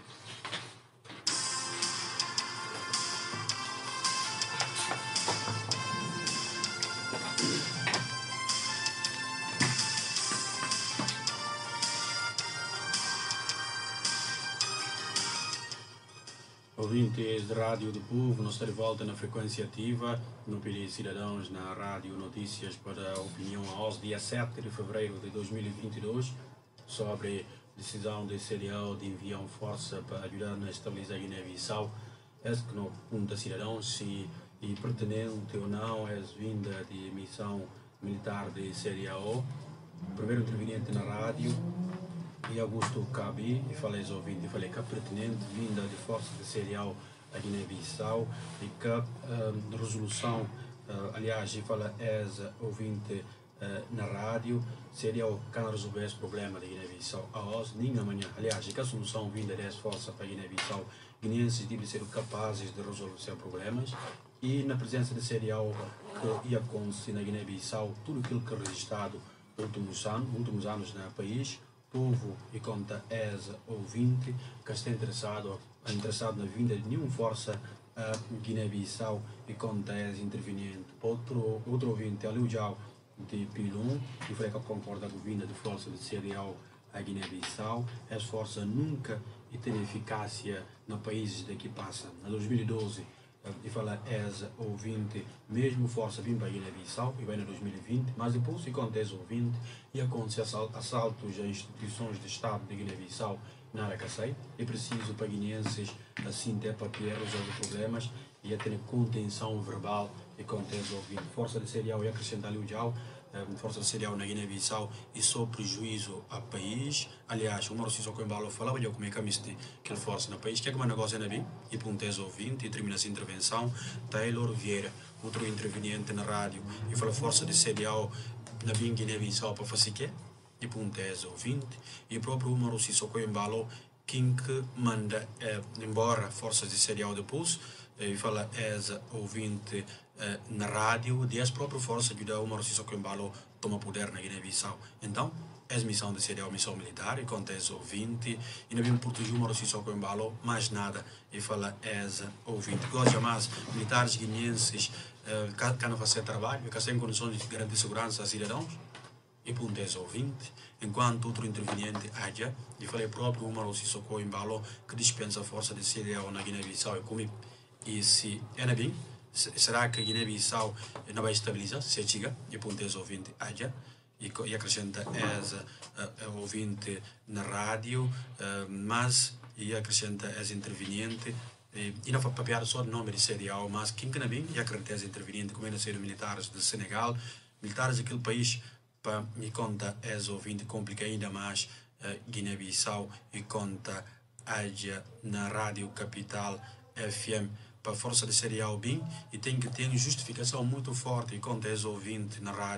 Ouvintes de Rádio do Povo, nós estamos de volta na frequência ativa, no P D Cidadãos, na Rádio Notícias para a Opinião, aos dia sete de fevereiro de dois mil e vinte e dois, sobre a decisão da C D A O de enviar uma força para ajudar a estabilizar a Guiné-Bissau. Esse que não pergunta cidadãos se e pertinente ou não é vinda de missão militar de C D A O. O primeiro interveniente na rádio e Augusto Cabi, e falei aos ouvintes, e falei que é pertinente, vinda de força de C D A O a Guiné-Bissau, e que a uh, resolução, uh, aliás, e fala essa ouvinte uh, na rádio, C D A O can resolver esse problema da Guiné-Bissau a hoje, nem amanhã. Aliás, e que a solução vinda dessa força para a Guiné-Bissau, guineenses devem ser capazes de resolver seus problemas, e na presença de C D A O que ia acontecer na Guiné-Bissau, tudo aquilo que é registrado nos últimos anos, últimos anos no país, povo e conta essa ouvinte que está interessado, interessado na vinda de nenhuma força a Guiné-Bissau e conta essa interveniente. Outro, outro ouvinte, Aliu Jau de Pilum, e falei que concorda com a vinda de força de C D A O a Guiné-Bissau. Essa força nunca teve eficácia nos países daqui passa. Em dois mil e doze, e fala essa ouvinte, mesmo força vindo para a Guiné-Bissau, e vai em dois mil e vinte, mas depois se acontece ouvinte, e acontece assaltos a instituições de Estado de Guiné-Bissau na área que sei, é preciso para guineenses assim ter papel, resolver problemas e a ter contenção verbal, e acontece ouvinte. Força de C D A O e acrescentar ali o Jau, força de C D A O na Guiné-Bissau e só prejuízo ao país. Aliás, o Maurício só Coimbalo falava de como é que a aquela força no país, que é que uma negócio é bem, e pontes ouvinte, e termina essa intervenção. Taylor Vieira, outro interveniente na rádio, e fala força de C D A O na Guiné-Bissau para fazer o quê? E pontes ouvinte, e o próprio Maurício só Coimbalo, quem que manda eh, embora forças de C D A O depois, e fala essa ouvinte eh, na rádio, de as próprias forças ajudar o Maurício Coimbalo toma poder na Guiné-Bissau. Então, essa missão de C D A O, missão militar, e acontece ouvinte, e não vimos proteger o Maurício Coimbalo, mais nada, e fala essa ouvinte. Gosto mais militares guineenses eh, que não fazem trabalho, que têm condições de garantir segurança aos cidadãos, e pontes ouvinte, enquanto outro interveniente haja, e falei próprio o Maurício Coimbalo, que dispensa a força de C D A O na Guiné-Bissau, e como e se é bem, será que a Guiné-Bissau não vai estabilizar? Se chega, e pontes ouvinte haja, e, e acrescenta essa uh, ouvinte na rádio, uh, mas e acrescenta essa interveniente, e, e não foi papiar só o nome de C D A O, mas quem que não vem, e acrescenta essa interveniente, como ainda ser militares do Senegal, militares daquele país, para me conta essa ouvinte, complica ainda mais uh, Guiné-Bissau, e conta haja na rádio capital F M, para a força de C D A O bem, e tem que ter justificação muito forte, e conta esse ouvinte na rádio,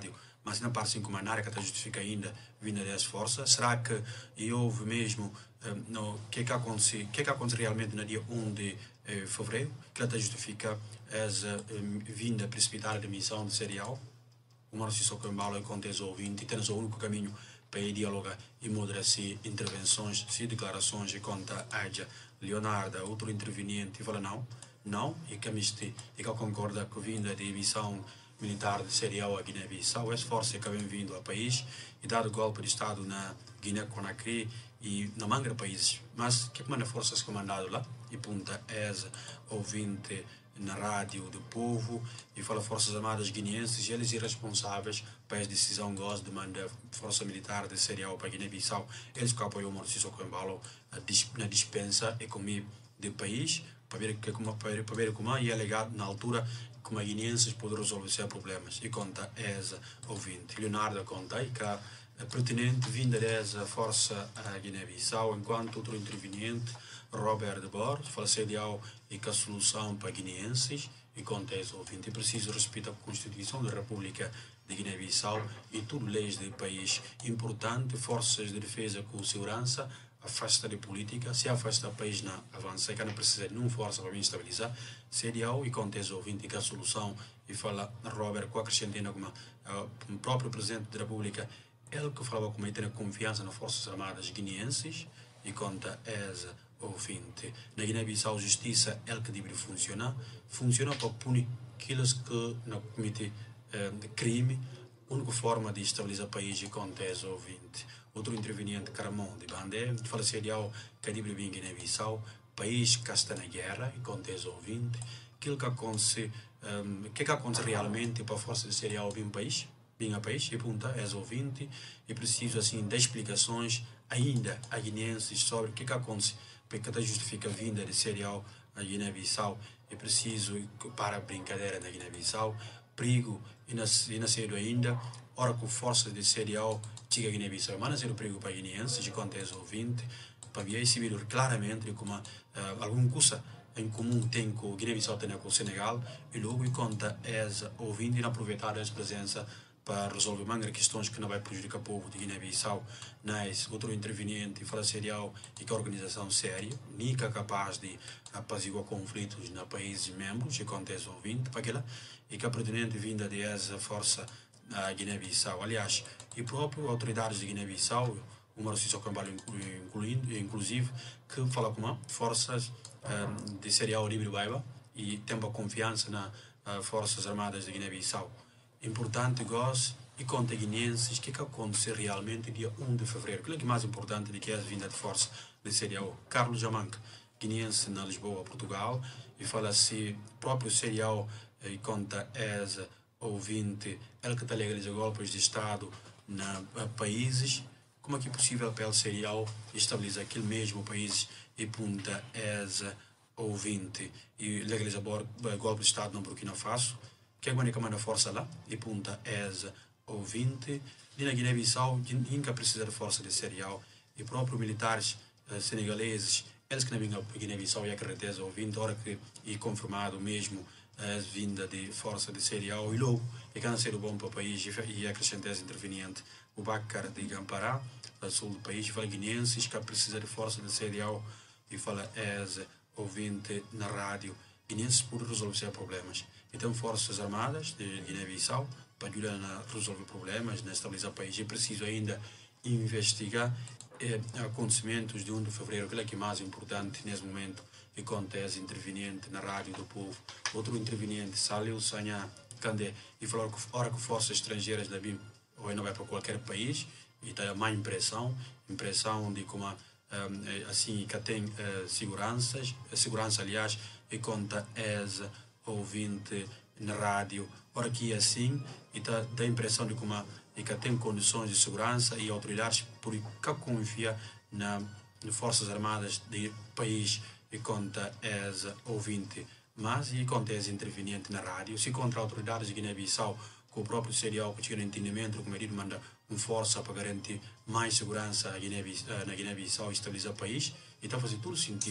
mas na parte como a área que justifica ainda vinda das forças, será que e houve mesmo no que é que acontece, que é que acontece realmente no dia um de eh, fevereiro, que ela justifica essa eh, vinda precipitada de missão de serial, o Márcio Socombalo e contexto ouvinte, e temos o único caminho para dialogar e moderar se intervenções, se declarações e conta haja Leonardo, outro interveniente, e fala não, não, e que este, e que concorda com a vinda de missão militar de serial a Guiné-Bissau, essa força que vem vindo ao país e dado o golpe de Estado na Guiné-Conakry e na manga de países, mas que manda forças comandado lá e punta essa ouvinte na rádio do povo e fala forças armadas guineenses e eles irresponsáveis para essa decisão gosto de mandar força militar de serial para Guiné-Bissau, eles que apoiam o Márcio Socombalo na dispensa econômica do país para ver que como para ver como é legado na altura como a guineenses podem resolver seus problemas e conta essa ouvinte Leonardo conta e que a pertinente vinda dessa força a Guiné-Bissau enquanto outro interveniente Robert de Bor fala serial e que a solução para guineenses e conta essa ouvinte preciso respeitar a Constituição da República de Guiné-Bissau e tudo leis do país importante forças de defesa com segurança afasta de política, se afasta o país na avança, que não precisa de nenhuma força para estabilizar, serial e contexto ouvinte que a solução, e fala Robert, com a acrescentina como uh, o próprio Presidente da República, ele que falava como ele tem confiança nas Forças Armadas guineenses, e conta essa ouvinte. Na Guiné-Bissau, a justiça, ele que deve funcionar, funciona para punir aqueles que não cometem uh, de crime, a única forma de estabilizar o país, e conta essa ouvinte. Outro interveniente, Caramon de Bandé, fala serial que deve vir Guiné-Bissau, país que está na guerra, e contexto ouvinte, aquilo que acontece, um, que, que acontece realmente para a força de serial vir um país, vir a país, e pergunta, és ouvinte, e preciso assim de explicações ainda a guineenses sobre o que, que acontece, porque até justifica a vinda de serial a Guiné-Bissau, é preciso para a brincadeira na Guiné-Bissau, perigo e nascido ainda, ora com força de serial chega a Guiné-Bissau, mas nascer o perigo para guineenses, de contexto ouvinte, para ver se vir claramente como uh, alguma coisa em comum tem com Guiné-Bissau tem com o Senegal, e logo e conta essa ouvinte e aproveitar essa presença para resolver mangas questões que não vai prejudicar o povo de Guiné-Bissau, mas outro interveniente fala serial e que a organização séria, única capaz de apaziguar conflitos nos países membros, e contexto ouvinte, para aquela, e que a pertinente vinda de essa força a Guiné-Bissau. Aliás, e próprio autoridades de Guiné-Bissau, o Márcio Socombalo incluindo, inclusive, que fala com forças um, de serial livre baiba e tem a confiança nas uh, Forças Armadas de Guiné-Bissau. Importante, gosto, e conta guineenses, o que, que aconteceu realmente dia um de fevereiro. Aquilo que é mais importante do que é a vinda de força de serial. Carlos Jamanca, guineense na Lisboa, Portugal, e fala se próprio serial e conta essa ouvinte, ele que está legalizando golpes de Estado na países, como é que é possível para ele serial estabilizar aquele mesmo país e punta essa ouvinte e legalizar golpes de Estado no Burkina Faso, que é a única manda força lá e punta essa ouvinte, e na Guiné-Bissau nunca precisa de força de serial e próprios militares uh, senegaleses, eles que não vêm a Guiné-Bissau e a carreteza ouvinte, hora que é confirmado mesmo a vinda de força de serial e logo é que não ser bom para o país e acrescentar esse interveniente o Bacar de Gampará, a sul do país, fala guineenses que precisa de força de serial e fala as ouvinte na rádio guineenses por resolver seus problemas. Então forças armadas de Guiné-Bissau para ajudar a resolver problemas, a estabilizar o país. É preciso ainda investigar eh, acontecimentos de um de fevereiro, aquilo que é mais importante nesse momento, e acontece interveniente na rádio do povo. Outro interveniente, Salil Sanha Candé, e falou que hora que forças estrangeiras da B I M ou não vai para qualquer país, e tem a má impressão, impressão de como um, assim, que tem uh, seguranças, segurança aliás, e conta essa ouvinte na rádio, ora que é assim, e tá, dá a impressão de como e que tem condições de segurança e autoridades por que confia na, nas Forças Armadas do país e conta essa ouvinte. Mas e conta esse interveniente na rádio, se contra autoridades de Guiné-Bissau, com o próprio serial que tinha entendimento, como ele manda uma força para garantir mais segurança na Guiné-Bissau e estabilizar o país, e está fazendo todo sentido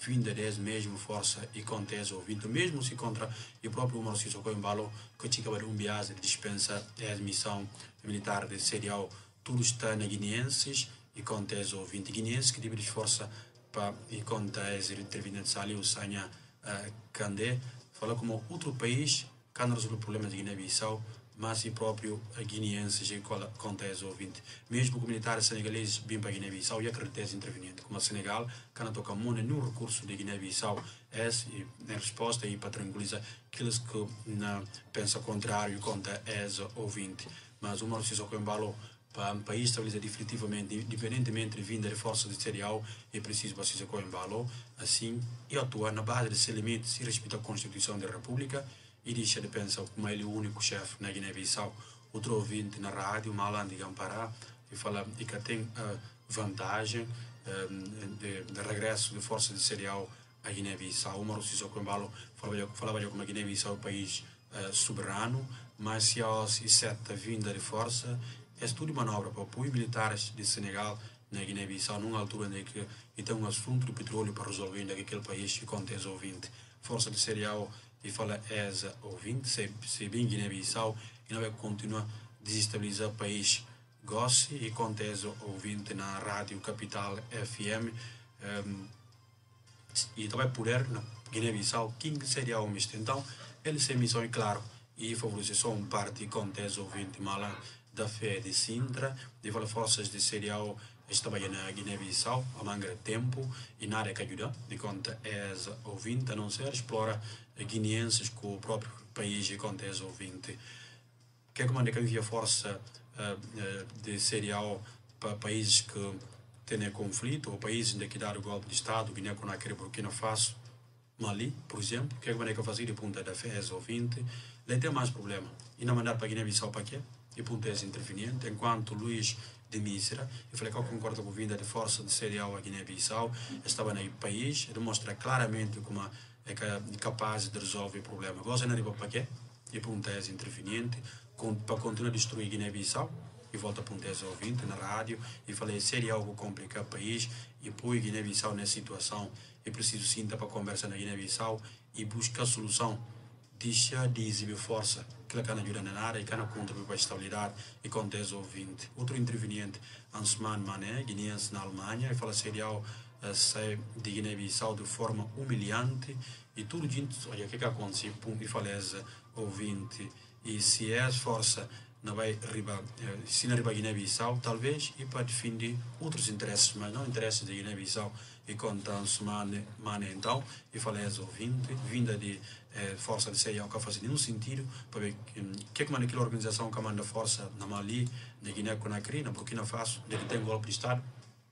vinda dessa mesmo força e contesa ouvindo, mesmo se contra o próprio Umaru Sissoko Embalo, que tinha um viagem de dispensa a missão militar de serial, tudo está na guineenses e contesa ouvindo, guineenses que tive de força para e conta esse interveniente ali, o Sanha Candé, fala como outro país, que não resolve o problema de Guiné-Bissau, mas o próprio guineenses e contesa ouvinte. Mesmo que militares senegaleses vêm para Guiné-Bissau e acreditam interveniente, como a Senegal, que não toca muito nenhum recurso de Guiné-Bissau, é em resposta e para tranquilizar aqueles que não pensam contrário contra esse ouvinte. Mas o Umaru Sissoko Embalo, para um país estabilizar definitivamente, independentemente de vinda de força de cereal, é preciso para Sissoko Embalo, assim, e atuar na base desses elementos e respeitar a Constituição da República e deixa de pensar como ele é o único chefe na Guiné-Bissau. Outro ouvinte na rádio, Malan de Gampará, e fala que tem uh, vantagem uh, de, de regresso de força de cereal à Guiné-Bissau. O Umaru Sissoko Embalo falava, falava como a Guiné-Bissau é um país uh, soberano, mas se há certa vinda de força, é tudo manobra para apoio militares de Senegal na Guiné-Bissau, numa altura em que tem um assunto de petróleo para resolver naquele país que contém ouvinte. Força de cereal e fala essa ouvinte, se, se bem Guiné-Bissau, e não vai continuar a desestabilizar o país. Gosse e contém ouvinte na rádio Capital F M, um, e também poder na Guiné-Bissau, quem seria o misto. Então, ele se missão é claro, e favorece só um parte contém ouvinte Malan da fé de Sintra, de falar forças de cereal estava na Guiné-Bissau há muito tempo e nada que ajuda, de conta é ouvinte, a não ser explora guineenses com o próprio país e conta é ouvinte. Que é como é que havia força uh, de cereal para países que têm conflito, ou países onde que dá o golpe de Estado, Guiné-Conakry, Burkina Faso, Mali, por exemplo, que é como é que fazia de ponta da fé é ouvinte, ele tem mais problema. E não mandar para Guiné-Bissau para quê? E ponto é interveniente, enquanto Luís de Mísera, eu falei que eu concordo com a vinda de força de cereal a Guiné-Bissau, estava no país, demonstra claramente como é capaz de resolver o problema. Gosta de ir para quê? E ponto é interveniente, para continuar a destruir Guiné-Bissau, e volta a ponto é ouvinte na rádio, e falei, seria algo complicado o país, e põe Guiné-Bissau nessa situação, é preciso sim para conversar na Guiné-Bissau e buscar solução. Deixa de exibir força, que ela não ajuda na área e que não contribui para a estabilidade e contexto ouvinte. Outro interveniente, Ansman Mané, guineense na Alemanha, e fala serial uh, sai de Guiné-Bissau de forma humilhante e tudo gente, olha o que que acontece, e fala essa ouvinte, e se é força não vai arribar, se não arribar Guiné-Bissau, talvez e para defender outros interesses, mas não interesses de Guiné-Bissau. E conta Ansman Mané então, e fala essa ouvinte, vinda de Eh, força de cereal que faz nenhum sentido para ver que é que aquela organização que manda força na Mali, na Guiné-Conakry, na Burkina Faso, onde tem golpe de Estado,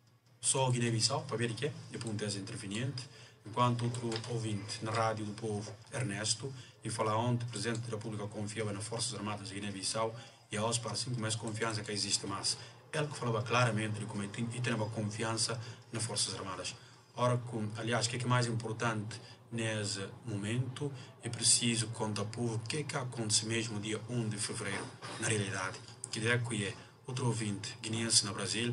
só a Guiné-Bissau, para ver o que é, de ponto é interveniente, enquanto outro ouvinte na rádio do povo, Ernesto, e fala onde o Presidente da República confiava nas Forças Armadas de Guiné-Bissau e a OSPAR, assim como essa confiança que existe mais. Ele que falava claramente de como tem, e tem uma confiança nas Forças Armadas. Ora, com, aliás, o que é que é mais importante nesse momento, é preciso contar para o povo o que é que acontece mesmo no dia primeiro de fevereiro, na realidade. Que é que é outro ouvinte guineense no Brasil,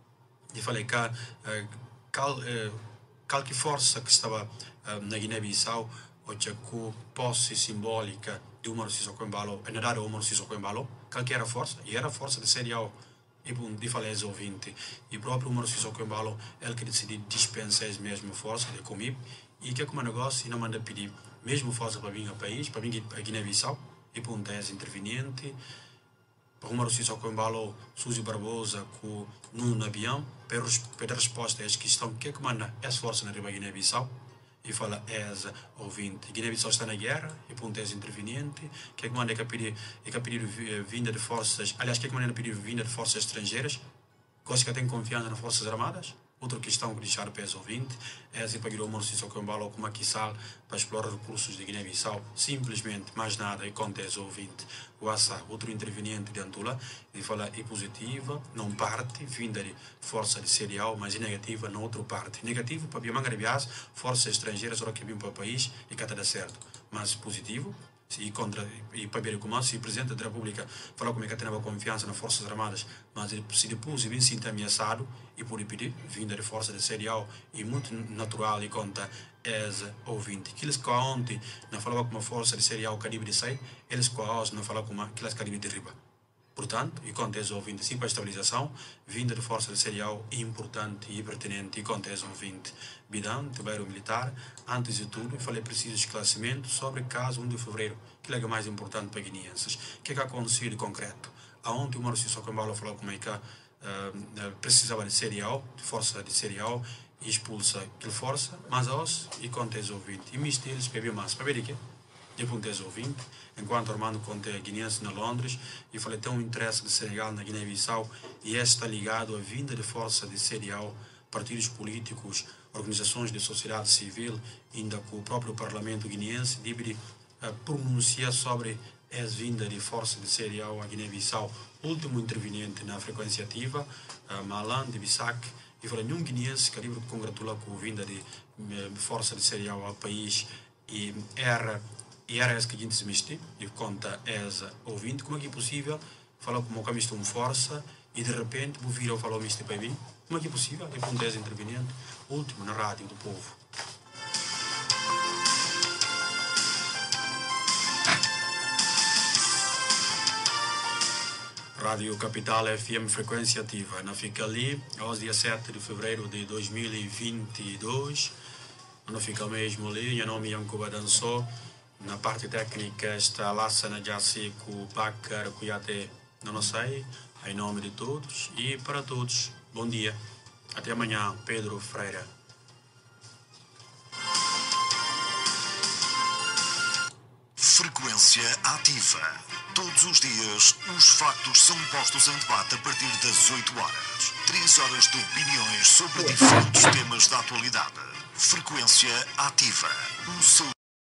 e falei que uh, cal, uh, qualquer força que estava uh, na Guiné-Bissau, ou que posse simbólica de Umaru Sissoko Embalo, na verdade, Umaru Sissoko Embalo, qualquer força, e era a força de cereal. E de falei esse ouvinte, e o próprio Umaru Sissoko Embalo, ele que decidiu dispensar as mesmas forças de Comip, e que é como negócio, e não manda pedir mesmo força para vir ao país, para vir a Guiné-Bissau, e para um tese interveniente, para o Umaru Sissoko Embalo, Suzy Barbosa, com no avião, para dar resposta a essa questão, que é que manda essa força na Guiné-Bissau, e fala essa ouvinte, Guiné-Bissau está na guerra, e para um tese interveniente, que é que manda é que pedir, é que pedir vinda de forças, aliás, que é que manda pedir vinda de forças estrangeiras, coisa que tem confiança nas Forças Armadas. Outra questão que deixar para esse ouvinte é se para o Umaru Sissoko Embalo como aqui sal para explorar recursos de Guiné-Bissau, simplesmente, mais nada, e conta esse ouvinte. O Assa, outro interveniente de Antula, ele fala é positiva, não parte, vinda de força de cereal, mas é negativa na outra parte. Negativo para a manga de viagem, forças estrangeiras, hora que vêm para o país e que está certo. Mas positivo, e contra e para ver como se o Presidente da República falou como é que tem confiança nas Forças Armadas, mas ele se depois vem se ameaçado e por pedir vinda de força de serial e muito natural e conta é ouvinte. Aqueles que ontem não falavam com uma força de serial calibre de seis, eles que hoje não falam com uma aquelas calibre de riba. Portanto, e conta é ouvinte, sim para a estabilização, vinda de força de serial importante e pertinente e conta é ouvinte. Bidão, Tibeiro Militar, antes de tudo, falei preciso de esclarecimento sobre o caso um de fevereiro, que é o mais importante para guineenses. O que é que aconteceu de concreto? Aonde o Maurício Socambalo falou como é que uh, precisava de serial, de força de serial, e expulsa aquela força, mas hoje, e conta é ouvinte. E mistério eles bebem mais. Para ver o quê? De ponto é ouvinte. Enquanto Armando Conte é guineense na Londres, e falei tem um interesse de Senegal na Guiné-Bissau, e este está ligado à vinda de força de serial, partidos políticos, organizações de sociedade civil, ainda com o próprio parlamento guineense, deve uh, pronunciar sobre a vinda de força de serial à Guiné-Bissau. Último interveniente na frequência ativa, uh, Malan de Bissac, e falei nenhum guineense que livre congratula com a vinda de uh, força de serial ao país, e era e era esse que a gente se mexeu, e conta essa ouvinte, como é que é possível falar como que mistura uma força e de repente o vira falou misto para mim, como é que é possível? E ponto esse interveniente, último na rádio do povo. Rádio Capital F M frequência ativa, na fica ali, aos dia sete de fevereiro de dois mil e vinte e dois, não fica mesmo ali, meu nome é Yankuba Dançou. Na parte técnica está Lassana Jassi com Bakar Kuyate, não sei, em nome de todos e para todos, bom dia. Até amanhã, Pedro Freira. Frequência ativa. Todos os dias, os factos são postos em debate a partir das oito horas. Três horas de opiniões sobre diferentes temas da atualidade. Frequência ativa. Um